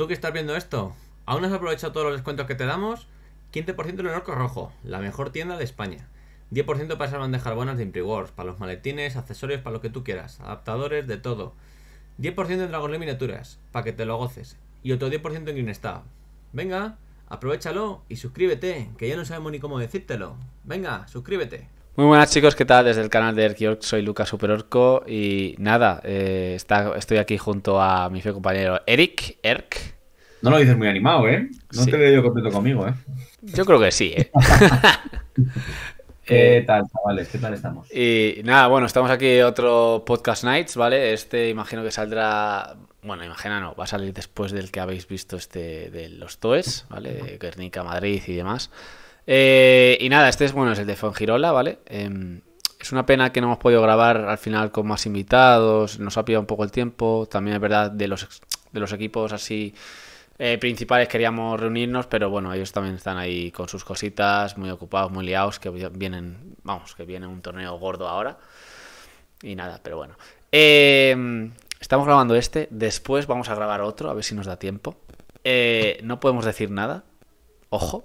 tú que estás viendo esto, ¿aún no has aprovechado todos los descuentos que te damos? 15% en el Orco Rojo, la mejor tienda de España. 10% para esas bandejas buenas de Impriwars, para los maletines, accesorios, para lo que tú quieras, adaptadores, de todo. 10% en Dragon Lore Miniaturas, para que te lo goces. Y otro 10% en GreenStab. Venga, aprovechalo y suscríbete, que ya no sabemos ni cómo decírtelo. Venga, suscríbete. Muy buenas chicos, ¿qué tal? Desde el canal de Erkiork, soy Lucas Superorco y nada, estoy aquí junto a mi fiel compañero Erk. No lo dices muy animado, ¿eh? No Sí. te veo yo contento conmigo, ¿eh? Yo creo que sí, ¿eh? ¿Qué tal, chavales? ¿Qué tal estamos? Y nada, bueno, estamos aquí otro Podcast Nights, ¿vale? Este imagino que saldrá, bueno, imagina no, va a salir después del que habéis visto de los TOEs, ¿vale? Guernica, Madrid y demás. Y nada, este es, bueno, es el de Fuengirola, ¿vale? Es una pena que no hemos podido grabar al final con más invitados, nos ha pillado un poco el tiempo, también es verdad de los equipos así principales queríamos reunirnos, pero bueno, ellos también están ahí con sus cositas, muy ocupados, muy liados, que vienen, vamos, que viene un torneo gordo ahora. Y nada, pero bueno. Estamos grabando este, después vamos a grabar otro, a ver si nos da tiempo. No podemos decir nada, ojo.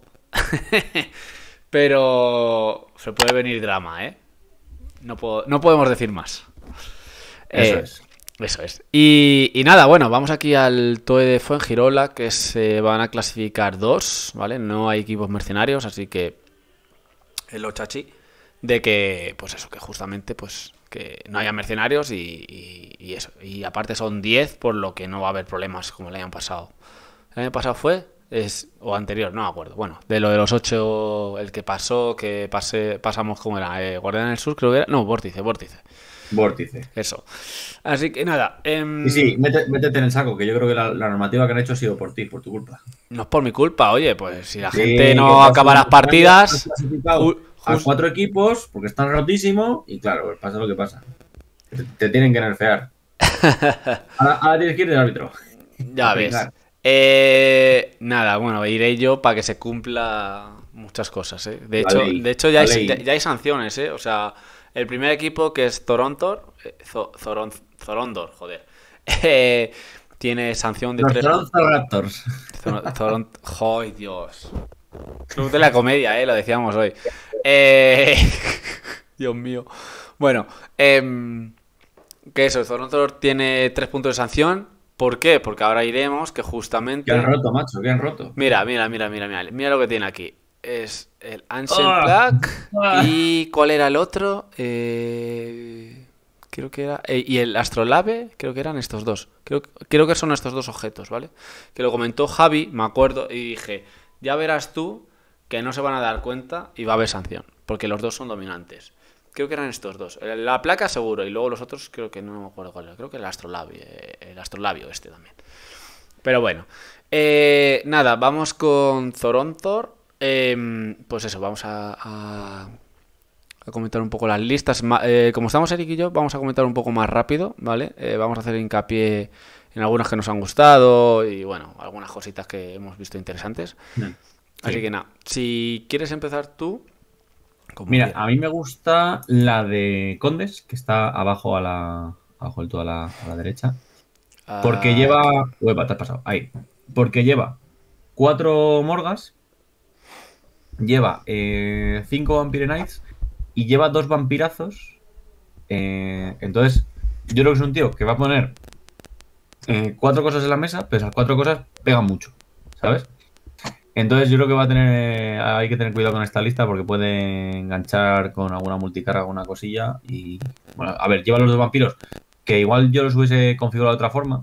Pero se puede venir drama, ¿eh? No podemos decir más. Eso es. Eso es. Y nada, bueno, vamos aquí al TOE de Fuengirola, que se van a clasificar dos, ¿vale? No hay equipos mercenarios, así que es lo chachi de que, pues eso, que justamente, pues que no haya mercenarios y eso. Y aparte son 10, por lo que no va a haber problemas como el año pasado. ¿El año pasado fue? O anterior, no me acuerdo. Bueno, de lo de los 8, el que pasó, pasamos, ¿cómo era? Guardián del Sur, creo que era. No, Vórtice. Vórtice. Eso. Así que nada. Y sí, métete en el saco, que yo creo que la normativa que han hecho ha sido por ti, por tu culpa. No es por mi culpa, oye, pues si la Sí, gente que no acaba las partidas. has clasificado a 4 equipos porque están rotísimos y claro, pues pasa lo que pasa. Te tienen que nerfear. Ahora tienes que ir del árbitro. Ya ves. Nada, bueno, iré yo para que se cumpla muchas cosas, ¿eh? De hecho ya hay sanciones, ¿eh? O sea, el primer equipo, que es Toronto, Zorondor, joder, tiene sanción de Los 3. Toronto Raptors. Toronto, ¡ay, Dios! Club de la comedia, lo decíamos hoy. Dios mío. Bueno, que eso, Toronto tiene 3 puntos de sanción. ¿Por qué? Porque ahora iremos que justamente... Que han roto, macho, que han roto. Mira lo que tiene aquí. Es el Ancient Plague y... ¿cuál era el otro? Creo que era... y el Astrolabe, creo que eran estos dos. Creo que son estos dos objetos, ¿vale? Que lo comentó Javi, me acuerdo, y dije, ya verás tú que no se van a dar cuenta y va a haber sanción, porque los dos son dominantes. Creo que eran estos dos. La placa seguro, y luego los otros creo que no me acuerdo cuál era. Creo que el astrolabio este también. Pero bueno. Nada, vamos con Toronto. Pues eso, vamos a comentar un poco las listas. Como estamos Eric y yo, vamos a comentar un poco más rápido, ¿vale? Vamos a hacer hincapié en algunas que nos han gustado y bueno, algunas cositas que hemos visto interesantes. Sí. Así que nada, si quieres empezar tú... Mira, a mí me gusta la de Condes, que está abajo abajo del todo a la derecha. Porque lleva... Uepa, te has pasado. Ahí. Porque lleva 4 Morgas, lleva 5 Vampire Knights y lleva 2 vampirazos. Entonces, yo creo que es un tío que va a poner 4 cosas en la mesa, pero esas 4 cosas pegan mucho, ¿sabes? Entonces yo creo que hay que tener cuidado con esta lista porque puede enganchar con alguna multicarga, alguna cosilla. Y bueno, a ver, lleva los 2 vampiros, que igual yo los hubiese configurado de otra forma,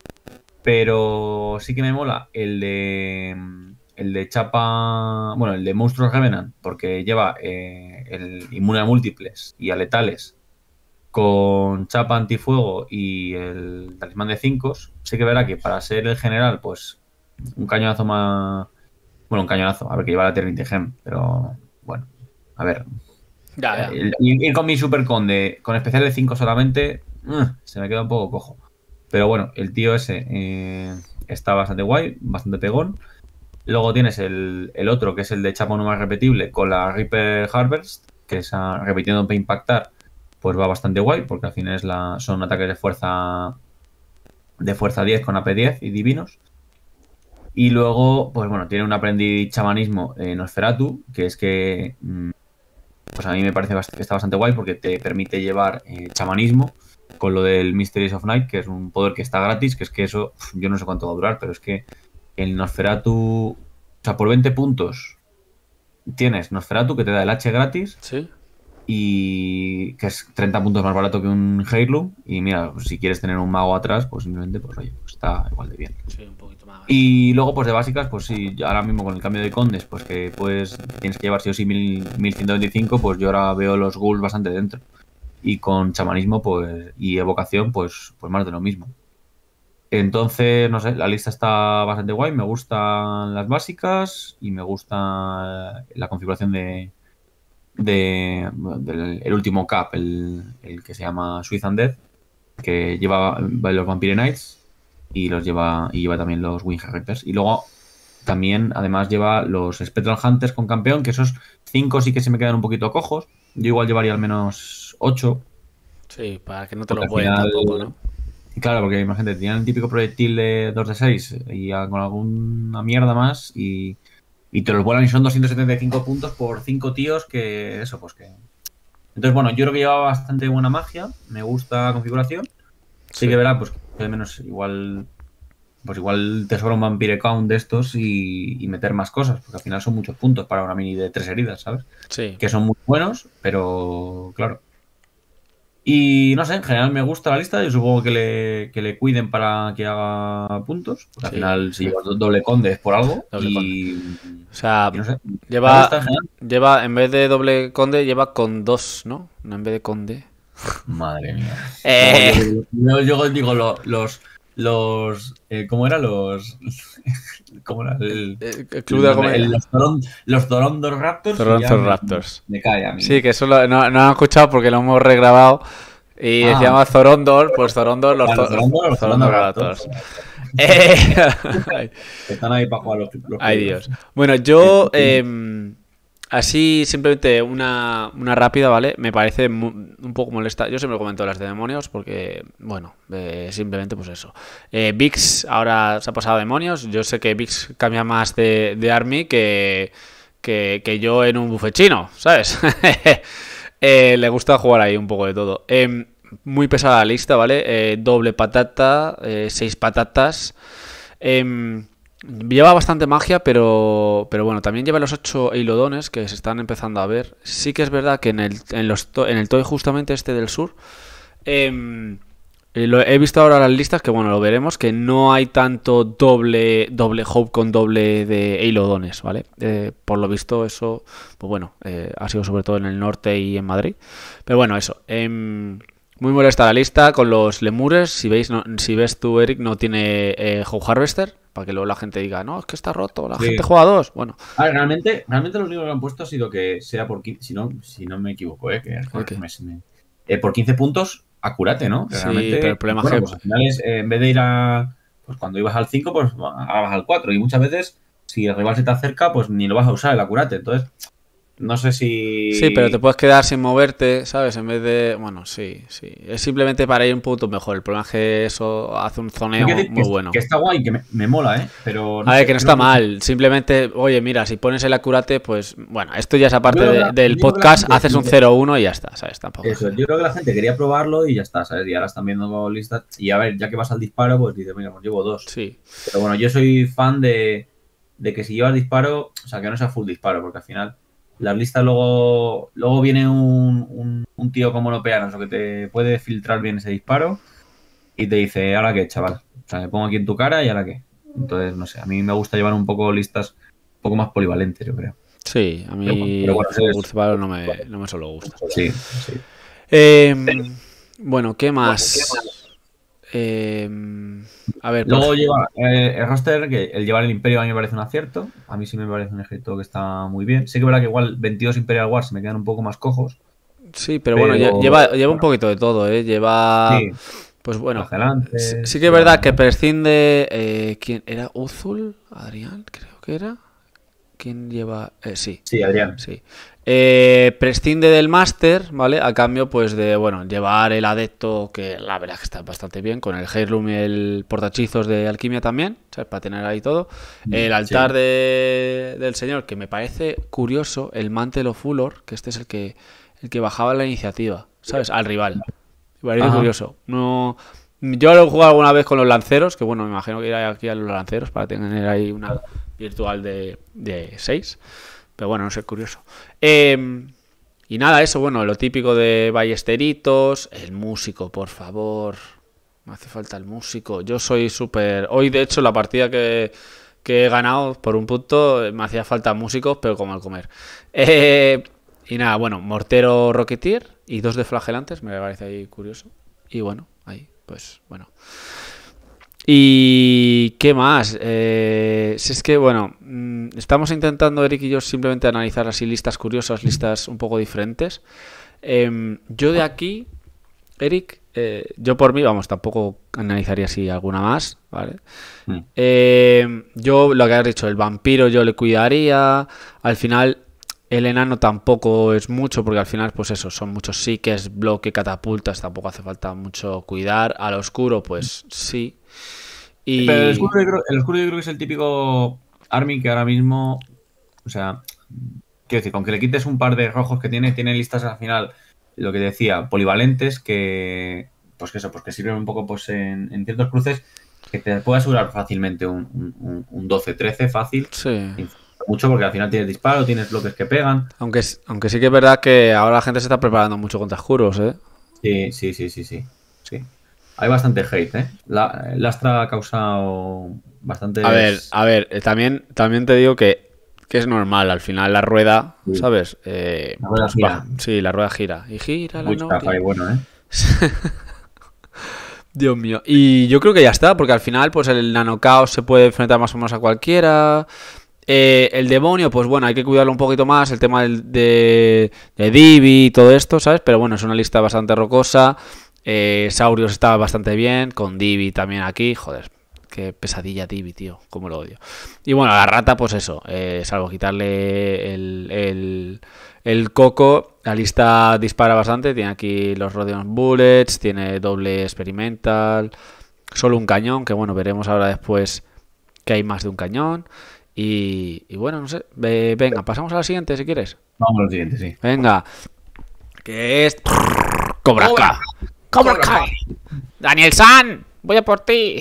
pero sí que me mola el de chapa, bueno, el de Monstruos Revenant, porque lleva el inmune a múltiples y a letales con chapa antifuego y el talismán de 5. Sí que verá que para ser el general, pues un cañonazo más... Bueno, un cañonazo, a ver, que lleva la Eternity Gem, pero bueno, a ver. Ya. Ir con mi Super Conde, con especial de 5 solamente, se me queda un poco cojo. Pero bueno, el tío ese está bastante guay, bastante pegón. Luego tienes el otro, que es el de chapa uno más repetible, con la Reaper Harvest, que es repitiendo para impactar, pues va bastante guay, porque al final son ataques de fuerza 10 con AP 10 y divinos. Y luego, pues bueno, tiene un aprendiz chamanismo Nosferatu, que es que pues a mí me parece que está bastante guay porque te permite llevar chamanismo con lo del Mysteries of Night, que es un poder que está gratis, que es que eso, yo no sé cuánto va a durar, pero es que el Nosferatu, o sea, por 20 puntos tienes Nosferatu que te da el H gratis. Sí. Y que es 30 puntos más barato que un Heirloom. Y mira, pues si quieres tener un mago atrás, pues simplemente, pues oye, pues está igual de bien. Sí, un poquito más. Y luego, pues de básicas, pues sí, ahora mismo con el cambio de condes, pues que pues tienes que llevar sí o sí 1125, pues yo ahora veo los ghouls bastante dentro. Y con chamanismo, pues, y evocación, pues más de lo mismo. Entonces, no sé, la lista está bastante guay, me gustan las básicas y me gusta la configuración del el último cap, el que se llama Swiss and Death, que lleva los Vampire Knights y lleva también los Wing Reapers. Y luego también, además, lleva los Spectral Hunters con campeón, que esos 5 sí que se me quedan un poquito cojos. Yo igual llevaría al menos 8. Sí, para que no te lo Porque al pueden final, tampoco, ¿no? claro, porque imagínate, tenían el típico proyectil de 2 de 6 y con alguna mierda más y te los vuelan y son 275 puntos por 5 tíos que eso, pues que... Entonces, bueno, yo creo que lleva bastante buena magia, me gusta la configuración. Sí que verá, pues que al menos igual... Pues igual te sobra un Vampire Count de estos y meter más cosas, porque al final son muchos puntos para una mini de 3 heridas, ¿sabes? Sí. Que son muy buenos, pero claro. Y no sé, en general me gusta la lista. Yo supongo que le cuiden para que haga puntos. Porque al final, si lleva doble conde es por algo. Doble y... O sea, y no sé. lleva, en vez de doble conde, lleva con 2, ¿no? No en vez de conde. Madre mía. Yo digo ¿cómo era? ¿Cómo era? El club de comedia. Los Dorondor Raptors. Toronto Raptors. Me cae a mí. Sí, que eso no lo han escuchado porque lo hemos regrabado. Y se llama Zorondor, pues Zorondor, los Zorondor Raptors. Están ahí para jugar los Ay, Dios. Bueno, yo así simplemente una rápida, ¿vale? Me parece un poco molesta. Yo siempre lo comento las de demonios porque, bueno, simplemente pues eso. Vix ahora se ha pasado a demonios. Yo sé que Vix cambia más de Army que yo en un buffet chino, ¿sabes? Le gusta jugar ahí un poco de todo. Muy pesada la lista, ¿vale? Doble patata, 6 patatas. Lleva bastante magia, pero bueno, también lleva los 8 eilodones que se están empezando a ver. Sí que es verdad que en el toy justamente este del sur, he visto ahora las listas, que bueno, lo veremos, que no hay tanto doble hope con doble de eilodones, ¿vale? Por lo visto eso, pues bueno, ha sido sobre todo en el norte y en Madrid. Pero bueno, eso. Muy molesta la lista con los lemures. Si ves tú, Eric, no tiene Hope Harvester, para que luego la gente diga, no, es que está roto, la gente juega 2. Bueno. A ver, realmente los libros que han puesto ha sido que sea por 15, si no me equivoco, por 15 puntos, acurate, ¿no? Sí, pero el problema es que... Pues al final es, en vez de ir pues cuando ibas al 5, pues ahora vas al 4. Y muchas veces, si el rival se te acerca, pues ni lo vas a usar el acurate. Entonces, no sé si... Sí, pero te puedes quedar sin moverte, ¿sabes? En vez de... Bueno, sí. Es simplemente para ir un punto mejor. El problema es que eso hace un zoneo muy bueno. Que está guay, que me mola, ¿eh? Pero no sé, que no está mal. Simplemente, oye, mira, si pones el acurate, pues... Bueno, esto ya es aparte del podcast, haces un 0-1 y ya está, ¿sabes? Tampoco. Eso, yo creo que la gente quería probarlo y ya está, ¿sabes? Y ahora están viendo listas. Y a ver, ya que vas al disparo, pues dices, mira, pues llevo 2. Sí. Pero bueno, yo soy fan de que si llevas disparo, o sea, que no sea full disparo, porque al final... Las listas luego viene un tío como Monopeanos o que te puede filtrar bien ese disparo y te dice, ¿ahora qué, chaval? O sea, me pongo aquí en tu cara y ¿ahora qué? Entonces, no sé, a mí me gusta llevar un poco listas un poco más polivalentes, yo creo. Sí, a mí pero bueno, el disparo no me solo gusta. Sí. Bueno, ¿qué más? A ver, luego lleva el roster, que el llevar el Imperio a mí me parece un acierto. A mí sí me parece un ejército que está muy bien. Sé que es verdad que igual 22 Imperial Wars me quedan un poco más cojos. Sí, pero bueno, lleva un poquito de todo, ¿eh? Lleva... Sí. Pues bueno, sí que es verdad que prescinde... ¿quién era? ¿Uzul? ¿Adrián? Creo que era. ¿Quién lleva? Sí. Sí, Adrián. Sí. Prescinde del máster, ¿vale? A cambio, pues de, bueno, llevar el adepto, que la verdad es que está bastante bien, con el Heirloom y el portachizos de alquimia también, ¿sabes? Para tener ahí todo. El altar del señor, que me parece curioso, el Mantle of Ulor, que este es el que bajaba la iniciativa, ¿sabes? Al rival. Me parece curioso. No... Yo lo he jugado alguna vez con los lanceros, que bueno, me imagino que iré aquí a los lanceros para tener ahí una virtual de 6. Pero bueno, no sé, curioso. Y nada, eso, bueno, lo típico de ballesteritos. El músico, por favor. Me hace falta el músico. Yo soy súper... Hoy, de hecho, la partida que he ganado por un punto, me hacía falta músicos, pero como al comer. Y nada, bueno, mortero Rocketeer y 2 de flagelantes, me parece ahí curioso. Y bueno, ahí, pues, bueno. ¿Y qué más? Si es que, bueno, estamos intentando, Eric y yo, simplemente analizar así listas curiosas, listas un poco diferentes. Yo de aquí, Eric, yo por mí, vamos, tampoco analizaría así alguna más, ¿vale? Yo, lo que has dicho, el vampiro yo le cuidaría. Al final, el enano tampoco es mucho, porque al final, pues eso, son muchos psiques, bloque, catapultas, tampoco hace falta mucho cuidar. Al oscuro, pues sí. Pero el oscuro yo creo que es el típico army que ahora mismo, o sea, quiero decir, con que le quites un par de rojos que tiene listas al final, lo que decía, polivalentes, que pues que eso, pues que sirven un poco pues en ciertos cruces, que te puede asegurar fácilmente un 12-13 fácil. Sí. Mucho porque al final tienes disparo, tienes bloques que pegan. Aunque sí que es verdad que ahora la gente se está preparando mucho contra oscuros, ¿eh? Sí. Hay bastante hate, ¿eh? Lastra ha causado bastante... A ver, también te digo que es normal. Al final la rueda, ¿sabes? La rueda gira. Sí, la rueda gira. Y gira la noche. Bueno, ¿eh? Dios mío. Y yo creo que ya está, porque al final pues el nanocaos se puede enfrentar más o menos a cualquiera. El demonio, pues bueno, hay que cuidarlo un poquito más. El tema de Divi y todo esto, ¿sabes? Pero bueno, es una lista bastante rocosa. Saurios está bastante bien, con Divi también aquí, joder, qué pesadilla Divi, tío, cómo lo odio. Y bueno, la rata, pues eso, salvo quitarle el coco, la lista dispara bastante, tiene aquí los Rodion Bullets, tiene doble experimental, solo un cañón, que bueno, veremos ahora después que hay más de un cañón. Y bueno, no sé, venga, pasamos a la siguiente si quieres. Vamos a la siguiente, sí. Venga, que es Cobra Kai. ¡Cobra Kai! ¡Daniel San! ¡Voy a por ti!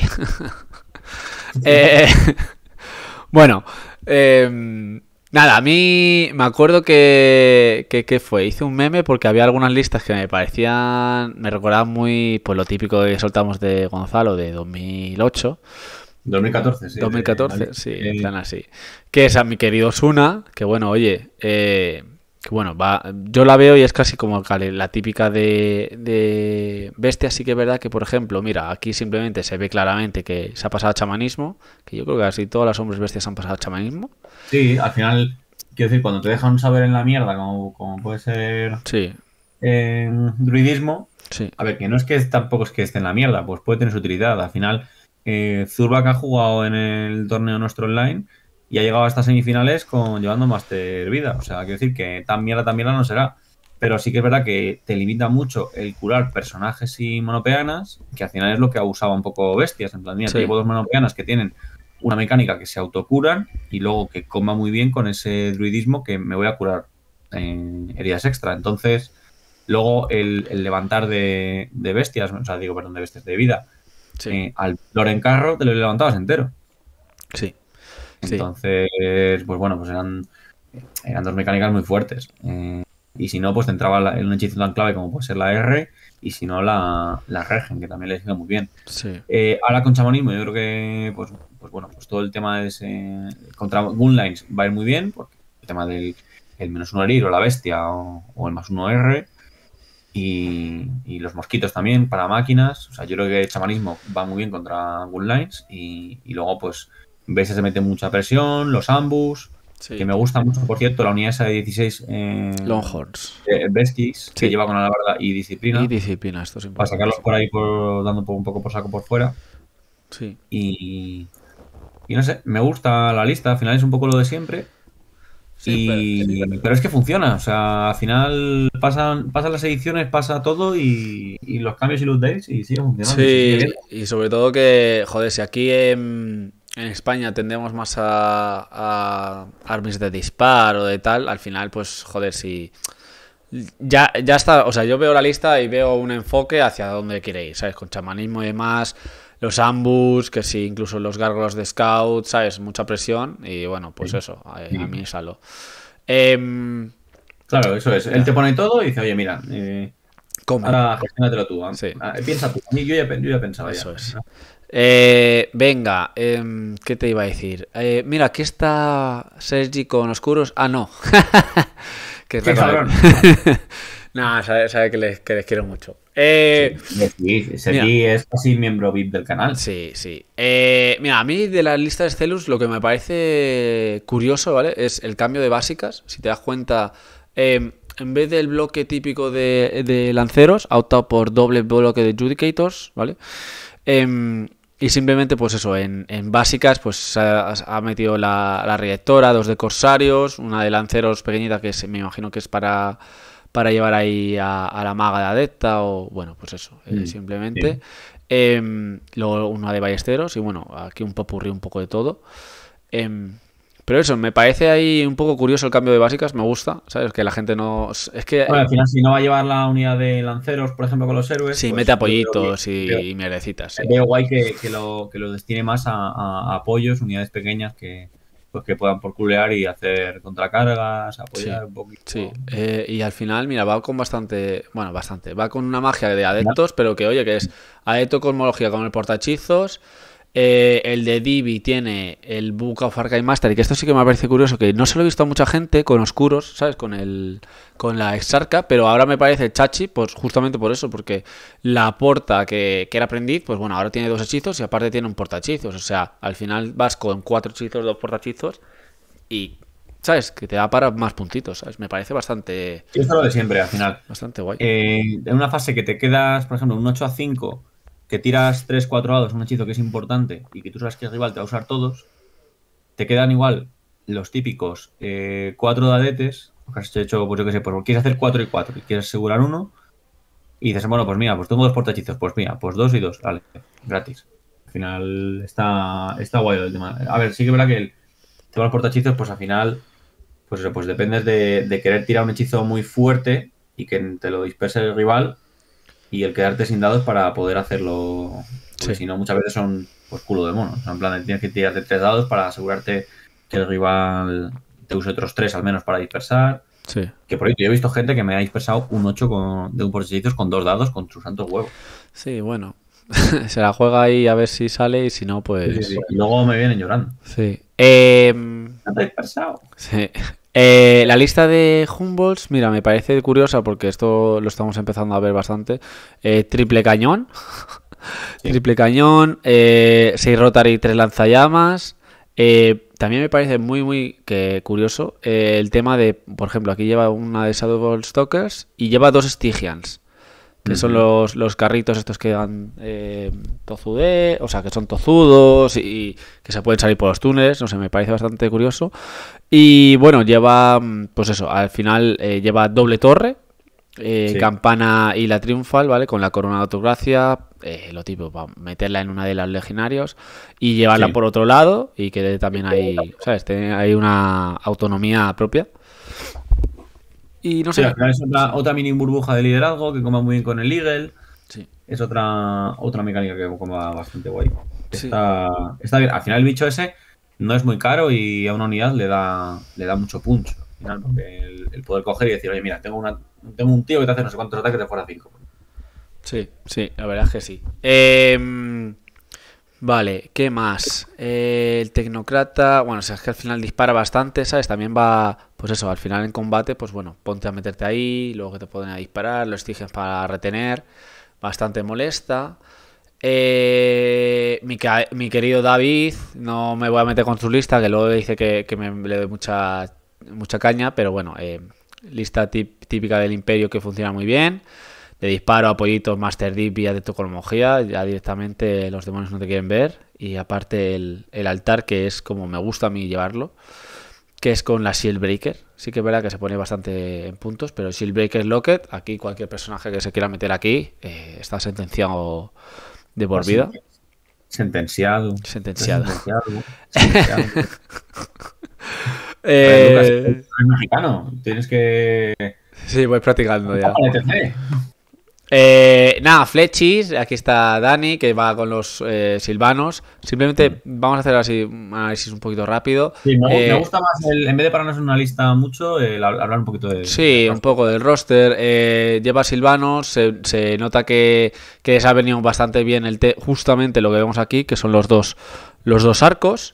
Bueno, nada, a mí me acuerdo que fue, hice un meme porque había algunas listas que me recordaban muy, pues lo típico que soltamos de Gonzalo de 2008. 2014, sí. 2014, sí, en plan así. Que es a mi querido Suna, que bueno, oye, que bueno, yo la veo y es casi como la típica de bestia. Sí que es verdad que, por ejemplo, mira, aquí simplemente se ve claramente que se ha pasado a chamanismo, que yo creo que casi todas las hombres bestias han pasado a chamanismo. Sí, al final, quiero decir, cuando te dejan un saber en la mierda, como puede ser druidismo, sí. A ver, que no es que tampoco es que esté en la mierda, pues puede tener su utilidad. Al final, Zurbak ha jugado en el torneo nuestro online y ha llegado a estas semifinales llevando Master Vida. O sea, quiero decir que tan mierda no será. Pero sí que es verdad que te limita mucho el curar personajes y monopeanas, que al final es lo que abusaba un poco Bestias. En plan, mira, te llevo 2 monopeanas que tienen una mecánica que se autocuran y luego que coma muy bien con ese druidismo que me voy a curar heridas extra. Entonces, luego el levantar de bestias, o sea, perdón, de bestias de vida, al Loren Carro te lo levantabas entero. Sí. Entonces, pues bueno, pues eran 2 mecánicas muy fuertes. Y si no, pues te entraba un hechizo tan clave como puede ser la R, y si no, la Regen, que también le sigue muy bien. Sí. Ahora con chamanismo, yo creo que pues bueno, pues todo el tema contra Gunlines va a ir muy bien, porque el tema del el -1 herir o la bestia o el +1 R. Y los mosquitos también para máquinas. O sea, yo creo que el chamanismo va muy bien contra Gunlines. Y luego, pues, ves que se mete mucha presión, los ambus. Que me gusta mucho, por cierto, la unidad esa de 16 Longhorns. Besties, que lleva con alabarda y disciplina. Y disciplina, esto es importante. Para sacarlos por ahí, dando un poco por saco por fuera. Sí. Y no sé, me gusta la lista. Al final es un poco lo de siempre. Sí, pero es que funciona. O sea, al final pasan las ediciones, pasa todo y los cambios y los dates y sigue funcionando. Sí, y sobre todo que, joder, si aquí en España tendemos más a armas de disparo o de tal, al final, pues, joder, si... Ya está, o sea, yo veo la lista y veo un enfoque hacia dónde quiere ir, ¿sabes? Con chamanismo y demás, los ambus, que sí, incluso los gárgolas de scout, ¿sabes? Mucha presión y bueno, pues eso, a mí salo. Claro, eso es. Él te pone todo y dice, oye, mira, ahora gestiónatelo tú. Sí. Piensa tú. Yo ya pensaba eso ya. Es. Venga, ¿qué te iba a decir? Mira, aquí está Sergi con oscuros. Ah, no. ¡Qué cabrón! No, sabe que les quiero mucho. Sergi es casi miembro VIP del canal. Sí. Mira, a mí de las listas de Celus lo que me parece curioso, ¿vale? Es el cambio de básicas. Si te das cuenta, en vez del bloque típico de lanceros, ha optado por doble bloque de Judicators, ¿vale? Y simplemente, pues eso, en básicas, pues ha metido la Reyectora, 2 de Corsarios, una de Lanceros pequeñita que me imagino que es para llevar ahí a la maga de Adepta o, bueno, pues eso, simplemente. Luego una de Ballesteros y, bueno, aquí un popurrí un poco de todo. Pero eso, me parece ahí un poco curioso el cambio de básicas, me gusta, ¿sabes? Que la gente no... Es que... Bueno, al final, si no va a llevar la unidad de lanceros, por ejemplo, con los héroes... Sí, pues, mete apoyitos y mierdecitas. Sí. Veo guay que lo destine más a apoyos, unidades pequeñas que puedan porculear y hacer contracargas, apoyar un poquito. Sí, y al final, mira, va con bastante... Bueno, bastante. Va con una magia de adeptos, pero que, oye, que es adepto cosmología con el portahechizos... el de Divi tiene el Book of Arcane Master, y que esto sí que me parece curioso, que no se lo he visto a mucha gente con oscuros, ¿sabes? Con la Exarca, pero ahora me parece chachi, pues justamente por eso, porque la porta que era aprendiz, pues bueno, ahora tiene 2 hechizos y aparte tiene un portahechizos, o sea, al final vas con 4 hechizos, 2 portahechizos y, ¿sabes? Que te da para más puntitos, ¿sabes? Me parece bastante... Sí, esto es lo de siempre, al final. Bastante guay. En una fase que te quedas, por ejemplo, un 8-5... que tiras 3-4 dados, un hechizo que es importante y que tú sabes que el rival te va a usar todos, te quedan igual los típicos 4 dadetes, que has hecho, pues yo qué sé, pues quieres hacer 4 y 4 y quieres asegurar uno y dices, bueno, pues mira, pues tengo 2 portahechizos, pues mira, pues 2 y 2, vale, gratis. Al final está guay el tema. A ver, sí que es verdad que el tema de los portahechizos, pues al final, pues eso, pues dependes de querer tirar un hechizo muy fuerte y que te lo disperse el rival y el quedarte sin dados para poder hacerlo, porque si no muchas veces son pues culo de mono, o sea, en plan tienes que tirarte 3 dados para asegurarte que el rival te use otros 3 al menos para dispersar. Sí. Que por ahí yo he visto gente que me ha dispersado un 8 de un portahechizos con 2 dados con sus santos huevos. Sí, bueno, se la juega ahí a ver si sale y si no, pues... Sí. Y luego me vienen llorando. Sí. ¿No te has dispersado? Sí. La lista de Humboldts, mira, me parece curiosa porque esto lo estamos empezando a ver bastante. Triple cañón. Sí. Triple cañón. 6 Rotary, 3 lanzallamas. También me parece muy curioso el tema de, por ejemplo, aquí lleva una de Shadow Stalkers y lleva 2 Stygians, que son los carritos estos que dan tozudé, o sea, que son tozudos y que se pueden salir por los túneles, no sé, me parece bastante curioso. Y bueno, lleva, pues eso, al final lleva doble torre, campana y la triunfal, ¿vale? Con la corona de autogracia, lo tipo, para meterla en una de las legionarios y llevarla por otro lado y que también hay, ¿sabes? Hay una autonomía propia. Y no sé. Sí, al final es otra mini burbuja de liderazgo que coma muy bien con el Eagle. Sí. Es otra mecánica que coma bastante guay. Sí. Está bien. Al final el bicho ese no es muy caro y a una unidad le da mucho punch. Al final, porque el poder coger y decir, oye, mira, tengo un tío que te hace no sé cuántos ataques de fuera 5. Sí, la verdad es que sí. Vale, ¿qué más? El Tecnocrata, bueno, o sea, es que al final dispara bastante, ¿sabes? También va, pues eso, al final en combate, pues bueno, ponte a meterte ahí, luego que te ponen a disparar, los estiges para retener, bastante molesta. Mi querido David, no me voy a meter con su lista, que luego dice que le doy mucha caña, pero bueno, lista típica del Imperio que funciona muy bien. De disparo, apoyitos, Master Deep y Adepto Cosmología, ya directamente los demonios no te quieren ver. Y aparte el altar, que es como me gusta a mí llevarlo. que es con la Shieldbreaker. Sí que es verdad que se pone bastante en puntos, pero Shieldbreaker Locket, aquí cualquier personaje que se quiera meter aquí está sentenciado de por vida. Sentenciado. Sentenciado. Lucas, eres mexicano. Tienes que... Sí, voy practicando ya. Vale, Nada, Flechis, aquí está Dani, que va con los silvanos. Simplemente vamos a hacer así un análisis un poquito rápido. Sí, me gusta más, en vez de pararnos en una lista mucho, hablar un poquito de... Sí, un poco del roster. Lleva silvanos, se nota que les ha venido bastante bien justamente lo que vemos aquí, que son los dos arcos.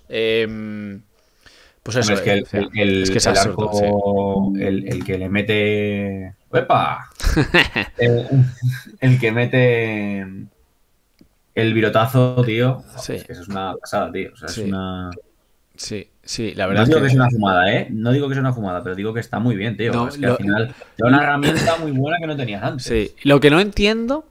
Pues eso, hombre, es que el arco, sí. el que le mete... ¡Epa! el que mete el virotazo, tío. Sí. Es que eso es una pasada, tío. O sea, sí. Es una... Sí, la verdad. No digo que sea una fumada, ¿eh? No digo que sea una fumada, pero digo que está muy bien, tío. No, es que al final es una herramienta muy buena que no tenías antes. Sí, lo que no entiendo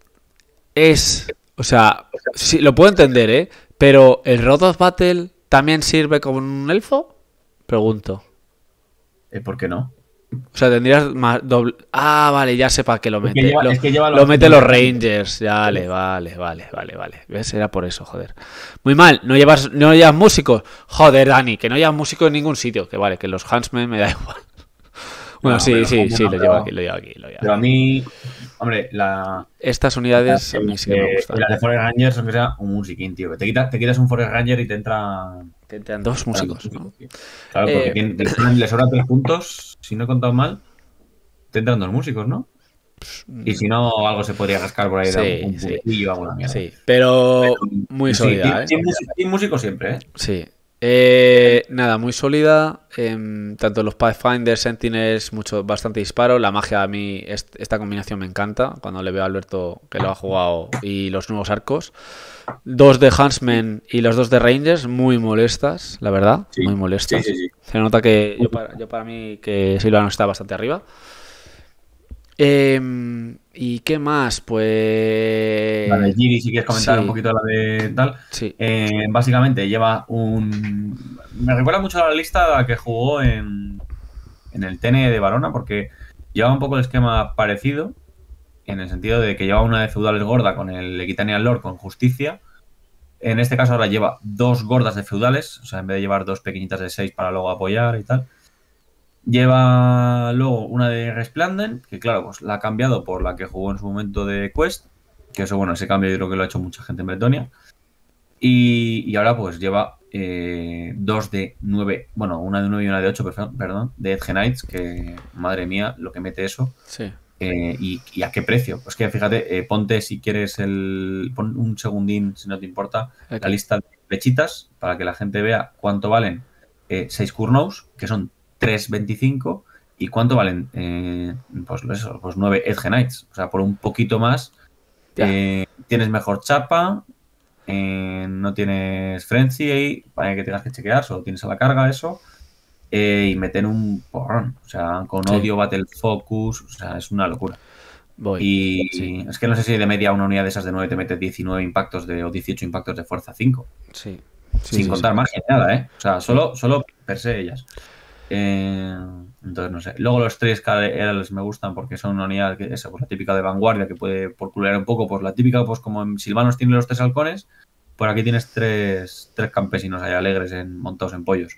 es... O sea, sí, lo puedo entender, ¿eh? Pero ¿el Rod of Battle también sirve como un elfo? Pregunto. ¿Por qué no? O sea, tendrías más doble... Ah, vale, ya sé para qué lo mete. Lo mete los Rangers. Ya, vale. ¿Ves? Era por eso, joder. Muy mal, no llevas músicos. Joder, Dani, que no llevas músicos en ningún sitio. Que vale, que los Huntsmen me da igual. Bueno, no, sí, lo llevo aquí. Pero a mí, hombre, estas unidades a mí sí que me gustan. Las de Forest Rangers son que sea un musiquín, tío. Que te quitas un Forest Ranger y te entran dos músicos, ¿no? Claro, porque le sobran 3 puntos, si no he contado mal, te entran 2 músicos, ¿no? Y si no, algo se podría rascar por ahí de un putillo o alguna mierda. Sí, pero muy sólida, Sin músicos siempre, ¿eh? Sí. Nada, muy sólida. Tanto los Pathfinder, Sentinels, bastante disparo. La magia, a mí, esta combinación me encanta. Cuando le veo a Alberto que lo ha jugado y los nuevos arcos. 2 de Huntsmen y los 2 de Rangers, muy molestas, la verdad. Sí, muy molestas. Sí. Se nota que yo para mí que Silvano está bastante arriba. ¿Y qué más? Pues... La de Giri, si quieres comentar un poquito la de tal. Sí. Básicamente lleva me recuerda mucho a la lista que jugó en el TN de Barona, porque lleva un poco el esquema parecido, en el sentido de que lleva una de feudales gorda con el Equitanian Lord con justicia. En este caso ahora lleva 2 gordas de feudales, o sea, en vez de llevar 2 pequeñitas de 6 para luego apoyar y tal. Lleva luego una de Resplendent, que claro, pues la ha cambiado por la que jugó en su momento de Quest, que eso, bueno, ese cambio yo creo que lo ha hecho mucha gente en Bretonia. Y ahora pues lleva 2 de 9, bueno, una de 9 y una de 8, perdón, de Edge Knights, que madre mía, lo que mete eso. Sí. ¿Y a qué precio? Pues que fíjate, ponte si quieres pon un segundín, si no te importa, la lista de flechitas para que la gente vea cuánto valen 6 Kurnows, que son 3.25, y cuánto valen pues 9 Edge Knights. O sea, por un poquito más tienes mejor chapa, no tienes Frenzy para que tengas que chequear, solo tienes a la carga eso. Y meten un porrón, o sea, con odio, Battle Focus, o sea, es una locura. Es que no sé si de media una unidad de esas de 9 te mete 19 impactos o 18 impactos de fuerza 5. Sin contar magia ni nada, ¿eh? O sea, solo per se ellas. Entonces, no sé. Luego los 3 Heralds me gustan porque son una unidad que es pues, la típica de vanguardia que puede porculear un poco, pues la típica, pues como en Silvanos tiene los 3 halcones, por aquí tienes 3 campesinos ahí alegres montados en pollos.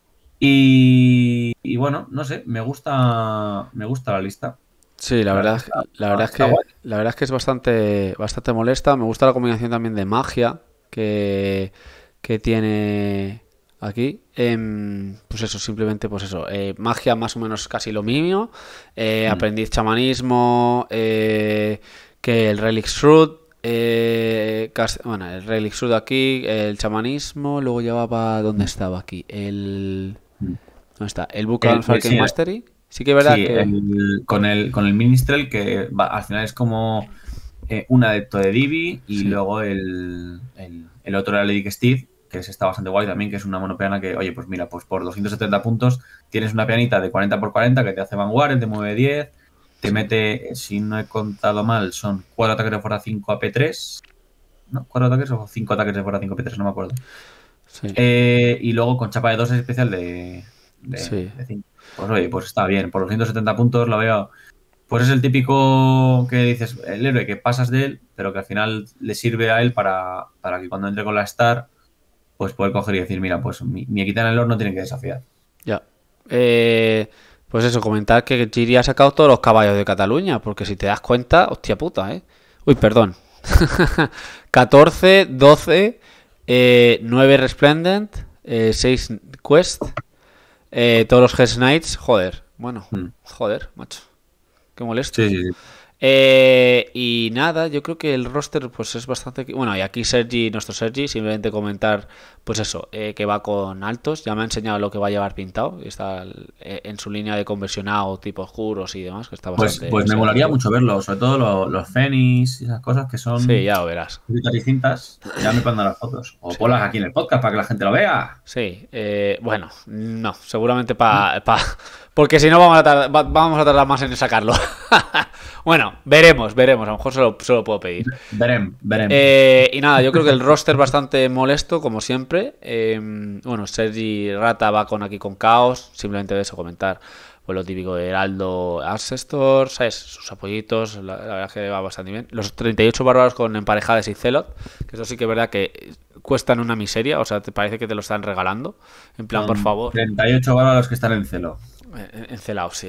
Y bueno, no sé, me gusta la lista. Sí, la verdad es que es bastante molesta. Me gusta la combinación también de magia que tiene aquí. Pues eso, simplemente pues eso. Magia más o menos casi lo mismo. Aprendiz chamanismo, que el Relic Shroud. Bueno, el Relic Shroud aquí, el chamanismo, luego llevaba... ¿Dónde estaba aquí? ¿Dónde está? El Book of Falcon Mastery. Sí que es verdad que... con el Ministrel, que al final es como un adepto de Divi, y luego el otro era Lady Steed, que está bastante guay también, que es una monopeana que, oye, pues mira, pues por 270 puntos tienes una pianita de 40x40 que te hace vanguard, te mueve 10, te mete, si no he contado mal, son 4 ataques de fuerza 5 AP3, ¿no? 4 ataques o 5 ataques de fuerza 5 AP3, no me acuerdo. Sí. Y luego con chapa de 2 es especial de Sí. de 5. Pues oye, pues está bien. Por los 170 puntos lo veo. Pues es el típico que dices, el héroe que pasas de él, pero que al final le sirve a él para que cuando entre con la Star, pues poder coger y decir, mira, pues mi Equita en el Lord no tiene que desafiar. Ya. Pues eso, comentar que Giri ha sacado todos los caballos de Cataluña, porque si te das cuenta, hostia puta, ¿eh? Uy, perdón. 14, 12, 9 Resplendent, 6 Quest, todos los Hell's Knights, joder, bueno, joder, macho, qué molesto. Sí, sí, sí. Y nada, yo creo que el roster pues es bastante... Bueno, y aquí Sergi, nuestro Sergi, simplemente comentar, pues eso, que va con altos, ya me ha enseñado lo que va a llevar pintado, y está en su línea de conversionado tipo oscuros y demás, que está bastante... Pues me molaría mucho verlo, sobre todo los Fénix y esas cosas que son Sí, ya lo verás. distintas, ya me mandan las fotos. O ponlas aquí en el podcast para que la gente lo vea. Sí, bueno, no, seguramente porque si no vamos a tardar más en sacarlo. Bueno, veremos, a lo mejor se lo puedo pedir. Veremos. Y nada, yo creo que el roster bastante molesto, como siempre. Bueno, Sergi Rata va aquí con Caos, simplemente de eso comentar. Pues lo típico de Heraldo Ancestor, ¿sabes? Sus apoyitos, la verdad es que va bastante bien. Los 38 bárbaros con Emparejadas y Celot, que eso sí que es verdad que cuestan una miseria, o sea, te parece que te lo están regalando. En plan, por favor. 38 bárbaros que están en celo. Encelado, sí.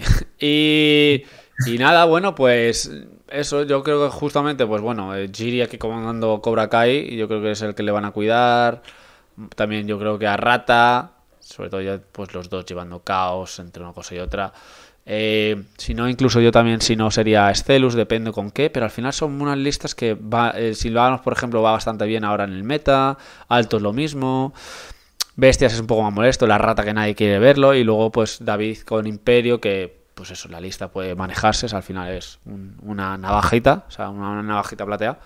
Y nada, bueno, pues eso, yo creo que justamente, pues bueno, Giri aquí comandando Cobra Kai, y yo creo que es el que le van a cuidar. También yo creo que a Rata, sobre todo ya pues los dos llevando caos entre una cosa y otra. Si no, incluso yo también, si no, sería Scelus, depende con qué, pero al final son unas listas que Silvanos, por ejemplo, va bastante bien ahora en el meta, Altos lo mismo. Bestias es un poco más molesto, la Rata que nadie quiere verlo, y luego pues David con Imperio, que pues eso, la lista puede manejarse, o sea, al final es una navajita, o sea, una navajita plateada.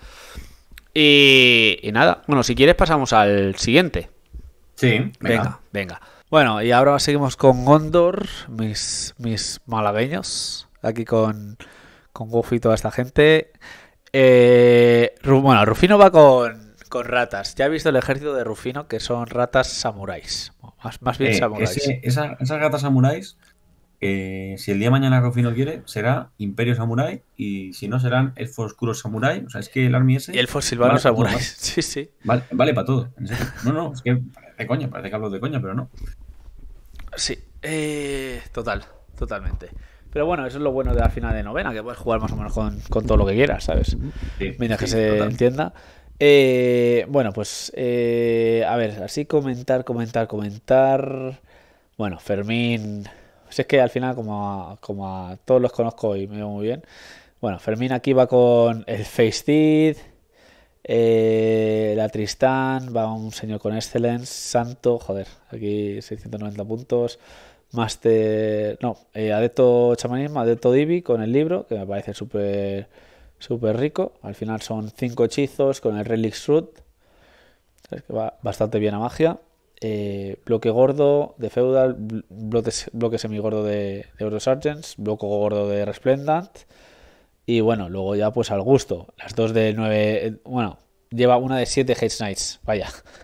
Y nada, bueno, si quieres pasamos al siguiente. Sí, venga. Bueno, y ahora seguimos con Gondor, mis malagueños, aquí con Goofy y toda esta gente. Bueno, Rufino va con ratas. Ya he visto el ejército de Rufino, que son ratas samuráis. Más bien samuráis. Esas ratas samuráis, si el día de mañana Rufino quiere, será Imperio Samurai, y si no, serán Elfos Oscuros Samurai. O sea, es que el Army ese... Y Elfos Silvanos Samuráis. Sí. Vale para todo, en serio. No, es que parece coña, parece que hablo de coña, pero no. Sí, totalmente. Pero bueno, eso es lo bueno de la final de novena, que puedes jugar más o menos con todo lo que quieras, ¿sabes? Sí, mientras que se entienda. Bueno, pues a ver, así comentar. Bueno, Fermín, pues es que al final como a todos los conozco y me veo muy bien. Bueno, Fermín aquí va con el Feistid, la Tristán, va un señor con Excellence, Santo, joder, aquí 690 puntos. Master, no, Adepto Chamanismo, Adepto Divi con el libro, que me parece súper rico. Al final son 5 hechizos con el Relic Root, que va bastante bien a magia. Bloque gordo de Feudal, bloque semigordo de Euro Sargents, bloque gordo de Resplendent. Y bueno, luego ya pues al gusto. Las dos de 9, bueno, lleva una de 7 Hate Knights, vaya.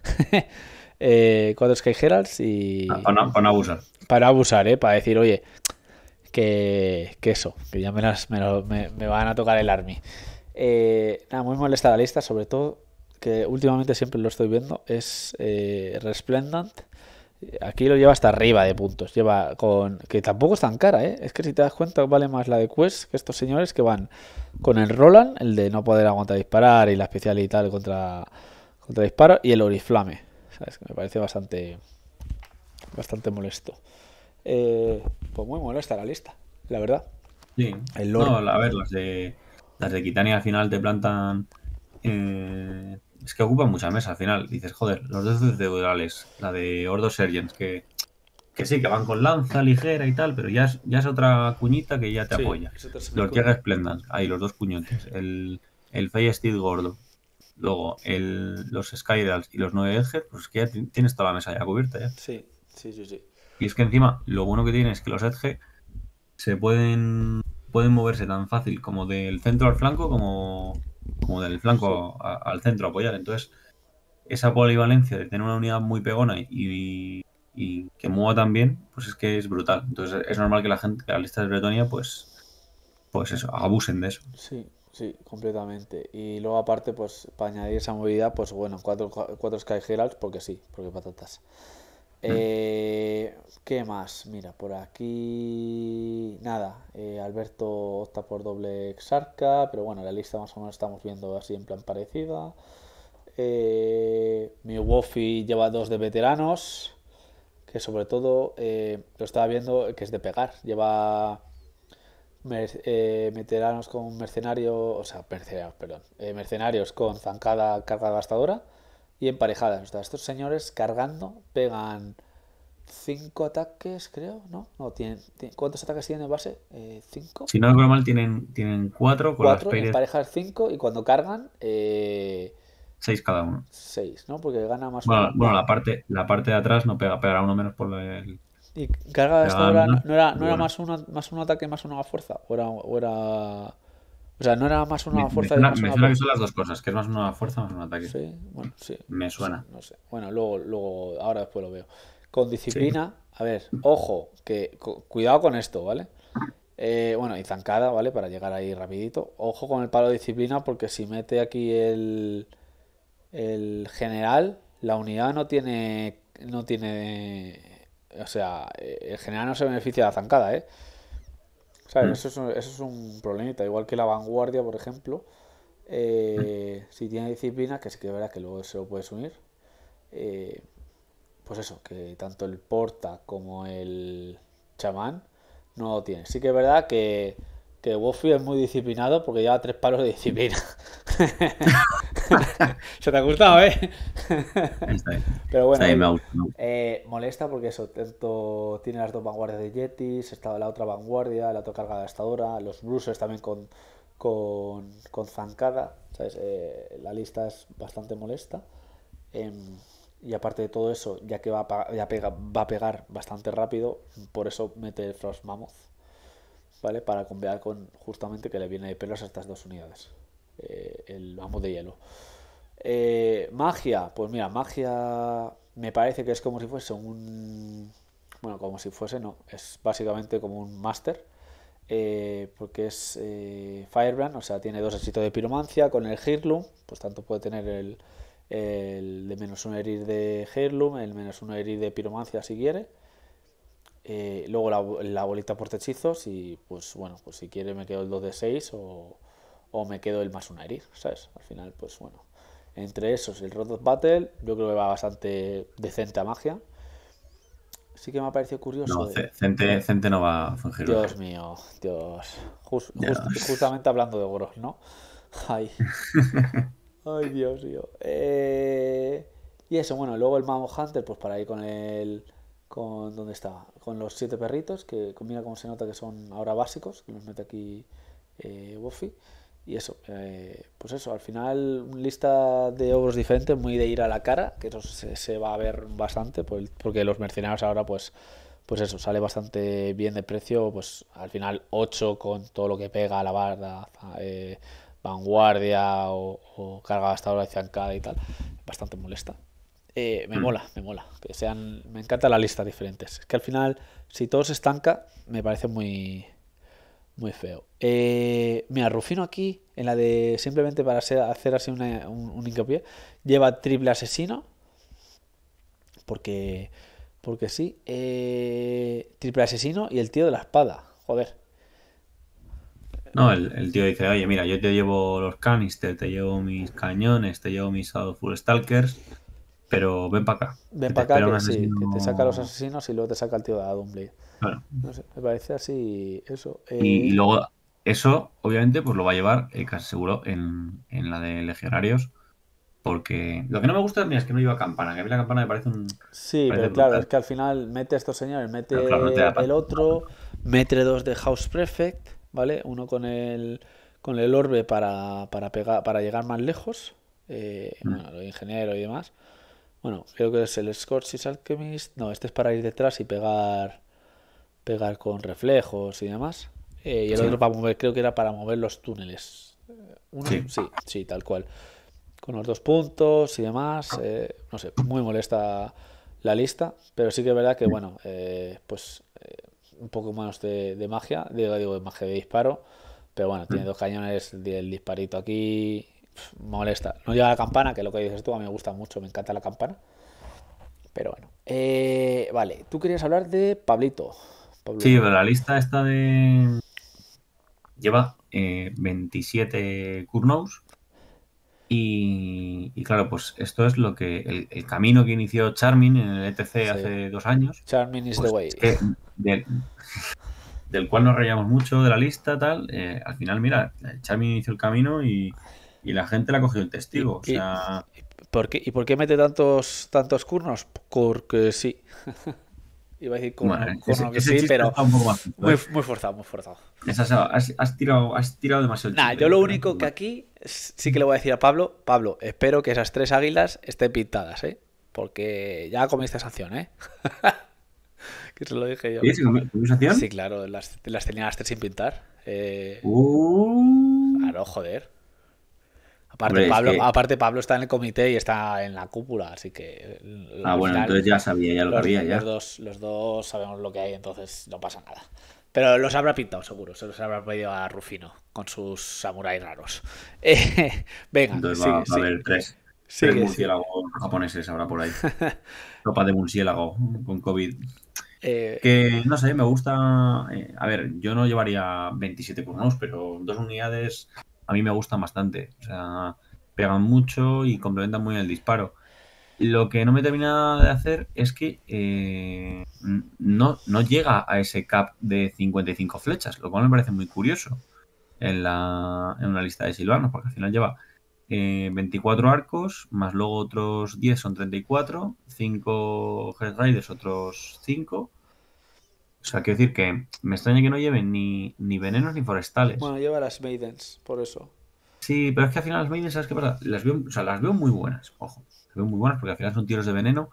4 Sky Heralds y... Para no abusar. Para abusar, para decir, oye, que eso, que ya me van a tocar el Army. Nada, muy molesta la lista, sobre todo que últimamente siempre lo estoy viendo, es Resplendent. Aquí lo lleva hasta arriba de puntos, lleva que tampoco es tan cara, es que si te das cuenta vale más la de Quest que estos señores que van con el Roland, el de no poder aguantar disparar, y la especial y tal contra disparo, y el Oriflame, ¿sabes? Que me parece bastante molesto. Pues muy molesta la lista, la verdad. Sí. No, a ver, las de Kitania al final te plantan. Es que ocupan mucha mesa al final. Dices, joder, los dos feudales, la de Ordo Sergens, que sí, que van con lanza ligera y tal, pero ya es otra cuñita que ya te apoya. Los Llega Splendant, ahí los dos puñotes. El Feistid gordo. Luego los Skyrals y los 9 Edger, pues es que ya tienes toda la mesa ya cubierta ya. Sí. Y es que encima, lo bueno que tiene es que los Edge se pueden moverse tan fácil como del centro al flanco como del flanco al centro a apoyar. Entonces, esa polivalencia de tener una unidad muy pegona y y que mueva tan bien, pues es que es brutal. Entonces es normal que la gente, que las listas de Bretonia, pues eso, abusen de eso. Sí, sí, completamente. Y luego aparte, pues para añadir esa movilidad, pues bueno, cuatro Sky Heralds, porque sí, porque patatas. ¿Qué más? Mira, por aquí nada. Alberto opta por doble Exarca, pero bueno, la lista más o menos estamos viendo así en plan parecida. Milwaukee lleva dos de veteranos, que sobre todo lo estaba viendo que es de pegar. Lleva veteranos con mercenario, o sea, mercenarios, perdón, mercenarios con zancada, carga gastadora y emparejadas. O sea, estos señores cargando pegan 5 ataques, creo, ¿no? No, ¿cuántos ataques tienen de base? 5. Si no recuerdo mal, tienen 4 con las 4, en Peiris parejas 5 y cuando cargan 6 cada uno. 6, ¿no? Porque gana más Bueno, uno. bueno, la parte de atrás no pega, pegará uno menos por el. Y carga Pegará gastadora menos, no pero era bueno. más un ataque más uno a fuerza. O sea, no era más uno Me, a me fuerza y suena, más me uno a suena que fuerza. son las dos cosas, que es más una fuerza más un ataque. Sí, bueno, sí. Me No sé, suena. no sé. Bueno, luego, ahora después lo veo. Con Sí. disciplina, a ver, ojo, que cuidado con esto, ¿vale? Bueno, y zancada, ¿vale? Para llegar ahí rapidito. Ojo con el palo de disciplina porque si mete aquí el general, la unidad o sea, el general no se beneficia de la zancada, ¿eh? ¿Sabes? Mm. Eso es un problemita. Igual que la vanguardia, por ejemplo. Si tiene disciplina, que sí que verás que luego se lo puedes unir. eh, pues eso, que tanto el porta como el chamán no lo tiene. Sí que es verdad que Wofi es muy disciplinado porque lleva 3 palos de disciplina. Se te ha gustado, ¿eh? Está bien. Pero bueno, Está bien, me oye, gusta. molesta porque eso, tanto tiene las dos vanguardias de Yetis, está la otra vanguardia, la otra carga gastadora, los bruisers también con zancada, ¿sabes? La lista es bastante molesta. Y aparte de todo eso, ya que va a pegar bastante rápido, por eso mete el Frost Mammoth, ¿vale? Para combinar con justamente que le viene de pelos a estas dos unidades. El Mammoth de hielo. Magia, pues mira, magia me parece que es como si fuese un... Bueno, como si fuese, no, es básicamente como un máster, porque es Firebrand, o sea, tiene dos éxitos de piromancia con el Heirloom, pues tanto puede tener el de menos uno herir de Heirloom, el menos uno herir de piromancia si quiere. Luego la bolita por hechizos y pues bueno, pues si quiere me quedo el 2 de 6 o me quedo el más 1 herir, ¿sabes? Al final, pues bueno. Entre esos, el Road of Battle, yo creo que va bastante decente a magia. Sí que me ha parecido curioso. No, Cente no va a fungir. Dios mío, Dios. Ya. Justamente hablando de Goros, ¿no? Ay, ay, Dios mío. Y eso, bueno, luego el Mammo Hunter, pues para ir ¿dónde está? Con los 7 perritos, que mira cómo se nota que son ahora básicos, que los mete aquí Buffy. Y eso, pues eso, al final lista de ogros diferentes, muy de ir a la cara, que eso se va a ver bastante, porque los mercenarios ahora pues eso, sale bastante bien de precio, pues al final 8 con todo lo que pega a la barda, vanguardia o carga gastadora de zancada y tal, bastante molesta. Me mola, me encanta la lista diferentes. Es que al final, si todo se estanca, me parece muy feo. Mira, Rufino aquí, en la de simplemente para hacer así un hincapié, lleva triple asesino. Porque sí. Triple asesino y el tío de la espada. Joder. No, el tío dice, oye, mira, yo te llevo los canister, te llevo mis cañones, te llevo mis Full Stalkers, pero ven para acá, Ven que te para acá espera un que sí, que te saca los asesino. asesinos y luego te saca el tío de Adumblade. Claro. No sé, me parece así eso. Y luego eso, obviamente, pues lo va a llevar casi seguro en la de Legionarios, porque lo que no me gusta, mira, es que no lleva campana, que a mí la campana me parece Sí, parece pero claro, es brutal, que al final mete a estos señores, pero claro, no te da mete el para. otro, mete dos de House Prefect, ¿vale? Uno con el orbe para pegar, para llegar más lejos. Bueno, lo de ingeniero y demás. Bueno, creo que es el Scorch's Alchemist. No, este es para ir detrás y pegar con reflejos y demás. Y el Sí, otro para mover, creo que era para mover los túneles. Uno, sí. sí, tal cual. Con los 2 puntos y demás. No sé, muy molesta la lista, pero sí que es verdad que, bueno, pues un poco menos de magia, digo de magia de disparo, pero bueno, tiene dos cañones, el disparito aquí molesta. No lleva la campana, que es lo que dices tú, a mí me gusta mucho, me encanta la campana, pero bueno. Vale, tú querías hablar de Pablito. Pablo. Sí, pero la lista esta de... Lleva 27 Kurnows. Y claro, pues esto es lo que el camino que inició Charmin en el ETC hace 2 años. Charmin is pues, the way. Es que del cual nos reíamos mucho de la lista, tal. Al final, mira, Charmin inició el camino y la gente le ha cogido el testigo. O sea, ¿Y por qué mete tantos Kurnos? Porque sí. Iba a decir Kurno, que sí, pero muy forzado, muy forzado. Has tirado demasiado. Nah, yo lo único que aquí sí que le voy a decir a Pablo, espero que esas 3 águilas estén pintadas, ¿eh? Porque ya comiste sanción, ¿eh? Que se lo dije yo. ¿Sí? ¿Comiste sanción? Sí, claro, las tenía las 3 sin pintar. Claro, joder. Aparte, Pablo está en el comité y está en la cúpula, así que... Bueno, final, entonces ya sabía, ya lo había ya. Los dos sabemos lo que hay, entonces no pasa nada. Pero los habrá pintado, seguro. Se los habrá pedido a Rufino, con sus samuráis raros. Venga, entonces va a haber 3 murciélagos japoneses ahora por ahí. Ropa de murciélago con COVID. Que, no sé, me gusta... a ver, yo no llevaría 27 Kurnows, pero 2 unidades... A mí me gustan bastante, o sea, pegan mucho y complementan muy el disparo. Lo que no me termina de hacer es que no llega a ese cap de 55 flechas, lo cual me parece muy curioso en una lista de silvanos, porque al final lleva 24 arcos, más luego otros 10 son 34, 5 Head Riders, otros 5. O sea, quiero decir que me extraña que no lleven ni venenos ni forestales. Bueno, lleva las Maidens, por eso. Sí, pero es que al final las Maidens, ¿sabes qué pasa? Las veo muy buenas, ojo. Las veo muy buenas porque al final son tiros de veneno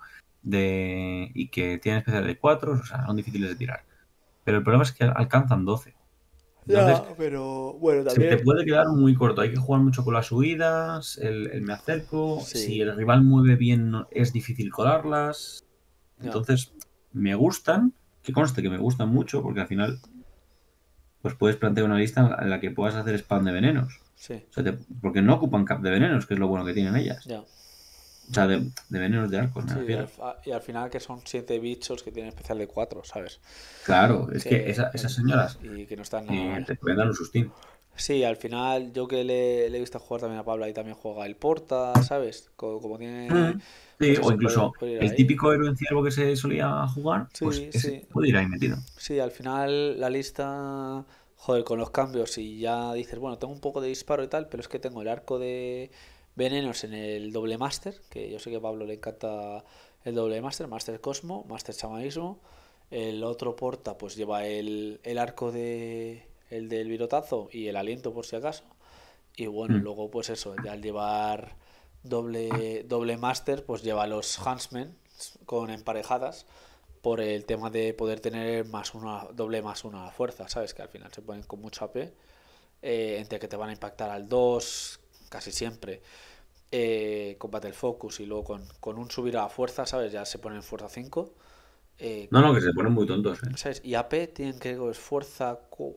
y que tienen especial de 4, o sea, son difíciles de tirar. Pero el problema es que alcanzan 12. Entonces, ya, pero bueno, también... Se te puede quedar muy corto. Hay que jugar mucho con las huidas, el me acerco. Sí. Si el rival mueve bien, es difícil colarlas. Entonces, me gustan. Que conste que me gustan mucho porque al final pues puedes plantear una lista en la que puedas hacer spam de venenos. Sí. O sea, porque no ocupan cap de venenos, que es lo bueno que tienen ellas. Ya. O sea, de venenos de arcos, me refiero. Y al final que son 7 bichos que tienen especial de 4, ¿sabes? Claro, es que esas señoras y que no están te pueden dar un sustín. Sí, al final yo que le he visto jugar también a Pablo, ahí también juega el Porta, ¿sabes? Como tiene... Sí, pues eso, o incluso el típico héroe en ciervo que se solía jugar, pues ese puede ir ahí metido. Sí, al final la lista, joder, con los cambios y ya dices, bueno, tengo un poco de disparo y tal, pero es que tengo el arco de venenos en el doble máster, que yo sé que a Pablo le encanta el doble máster, Máster Cosmo, Máster Chamanismo. El otro Porta pues lleva el arco de... el del virotazo y el aliento por si acaso. Y bueno, luego pues eso, ya al llevar doble máster, pues lleva los Huntsmen con emparejadas por el tema de poder tener doble más una fuerza, ¿sabes? Que al final se ponen con mucho AP, entre que te van a impactar al 2 casi siempre, con Battle Focus y luego con un subir a fuerza, ¿sabes? Ya se ponen fuerza 5. No, que se ponen muy tontos, ¿sabes? Y AP tienen que es fuerza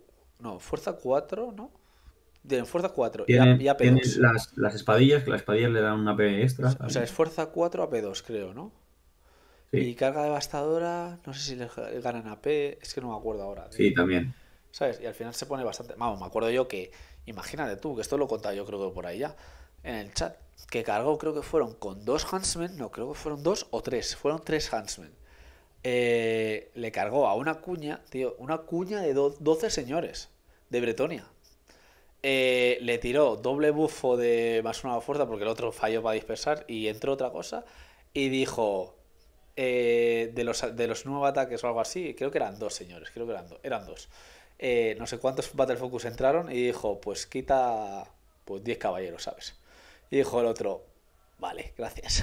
4, ¿no? Tienen fuerza 4 y AP2. Tienen las espadillas, que las espadillas le dan un AP extra. O sea, es fuerza 4, AP2, creo, ¿no? Sí. Y carga devastadora, no sé si le ganan AP, es que no me acuerdo ahora. Sí, también. ¿Sabes? Y al final se pone bastante... Vamos, me acuerdo yo que, imagínate tú, que esto lo he contado yo creo que por ahí ya, en el chat, que cargó creo que fueron con 2 Huntsmen, no, creo que fueron 2 o 3, fueron 3 Huntsmen. Le cargó a una cuña, tío, una cuña de 12 señores de Bretonia. Le tiró doble bufo de más una fuerza porque el otro falló para dispersar y entró otra cosa y dijo de los nuevos ataques o algo así, creo que eran 2 señores, eran 2. No sé cuántos Battle Focus entraron y dijo, pues quita pues 10 caballeros, ¿sabes? Y dijo el otro, vale, gracias.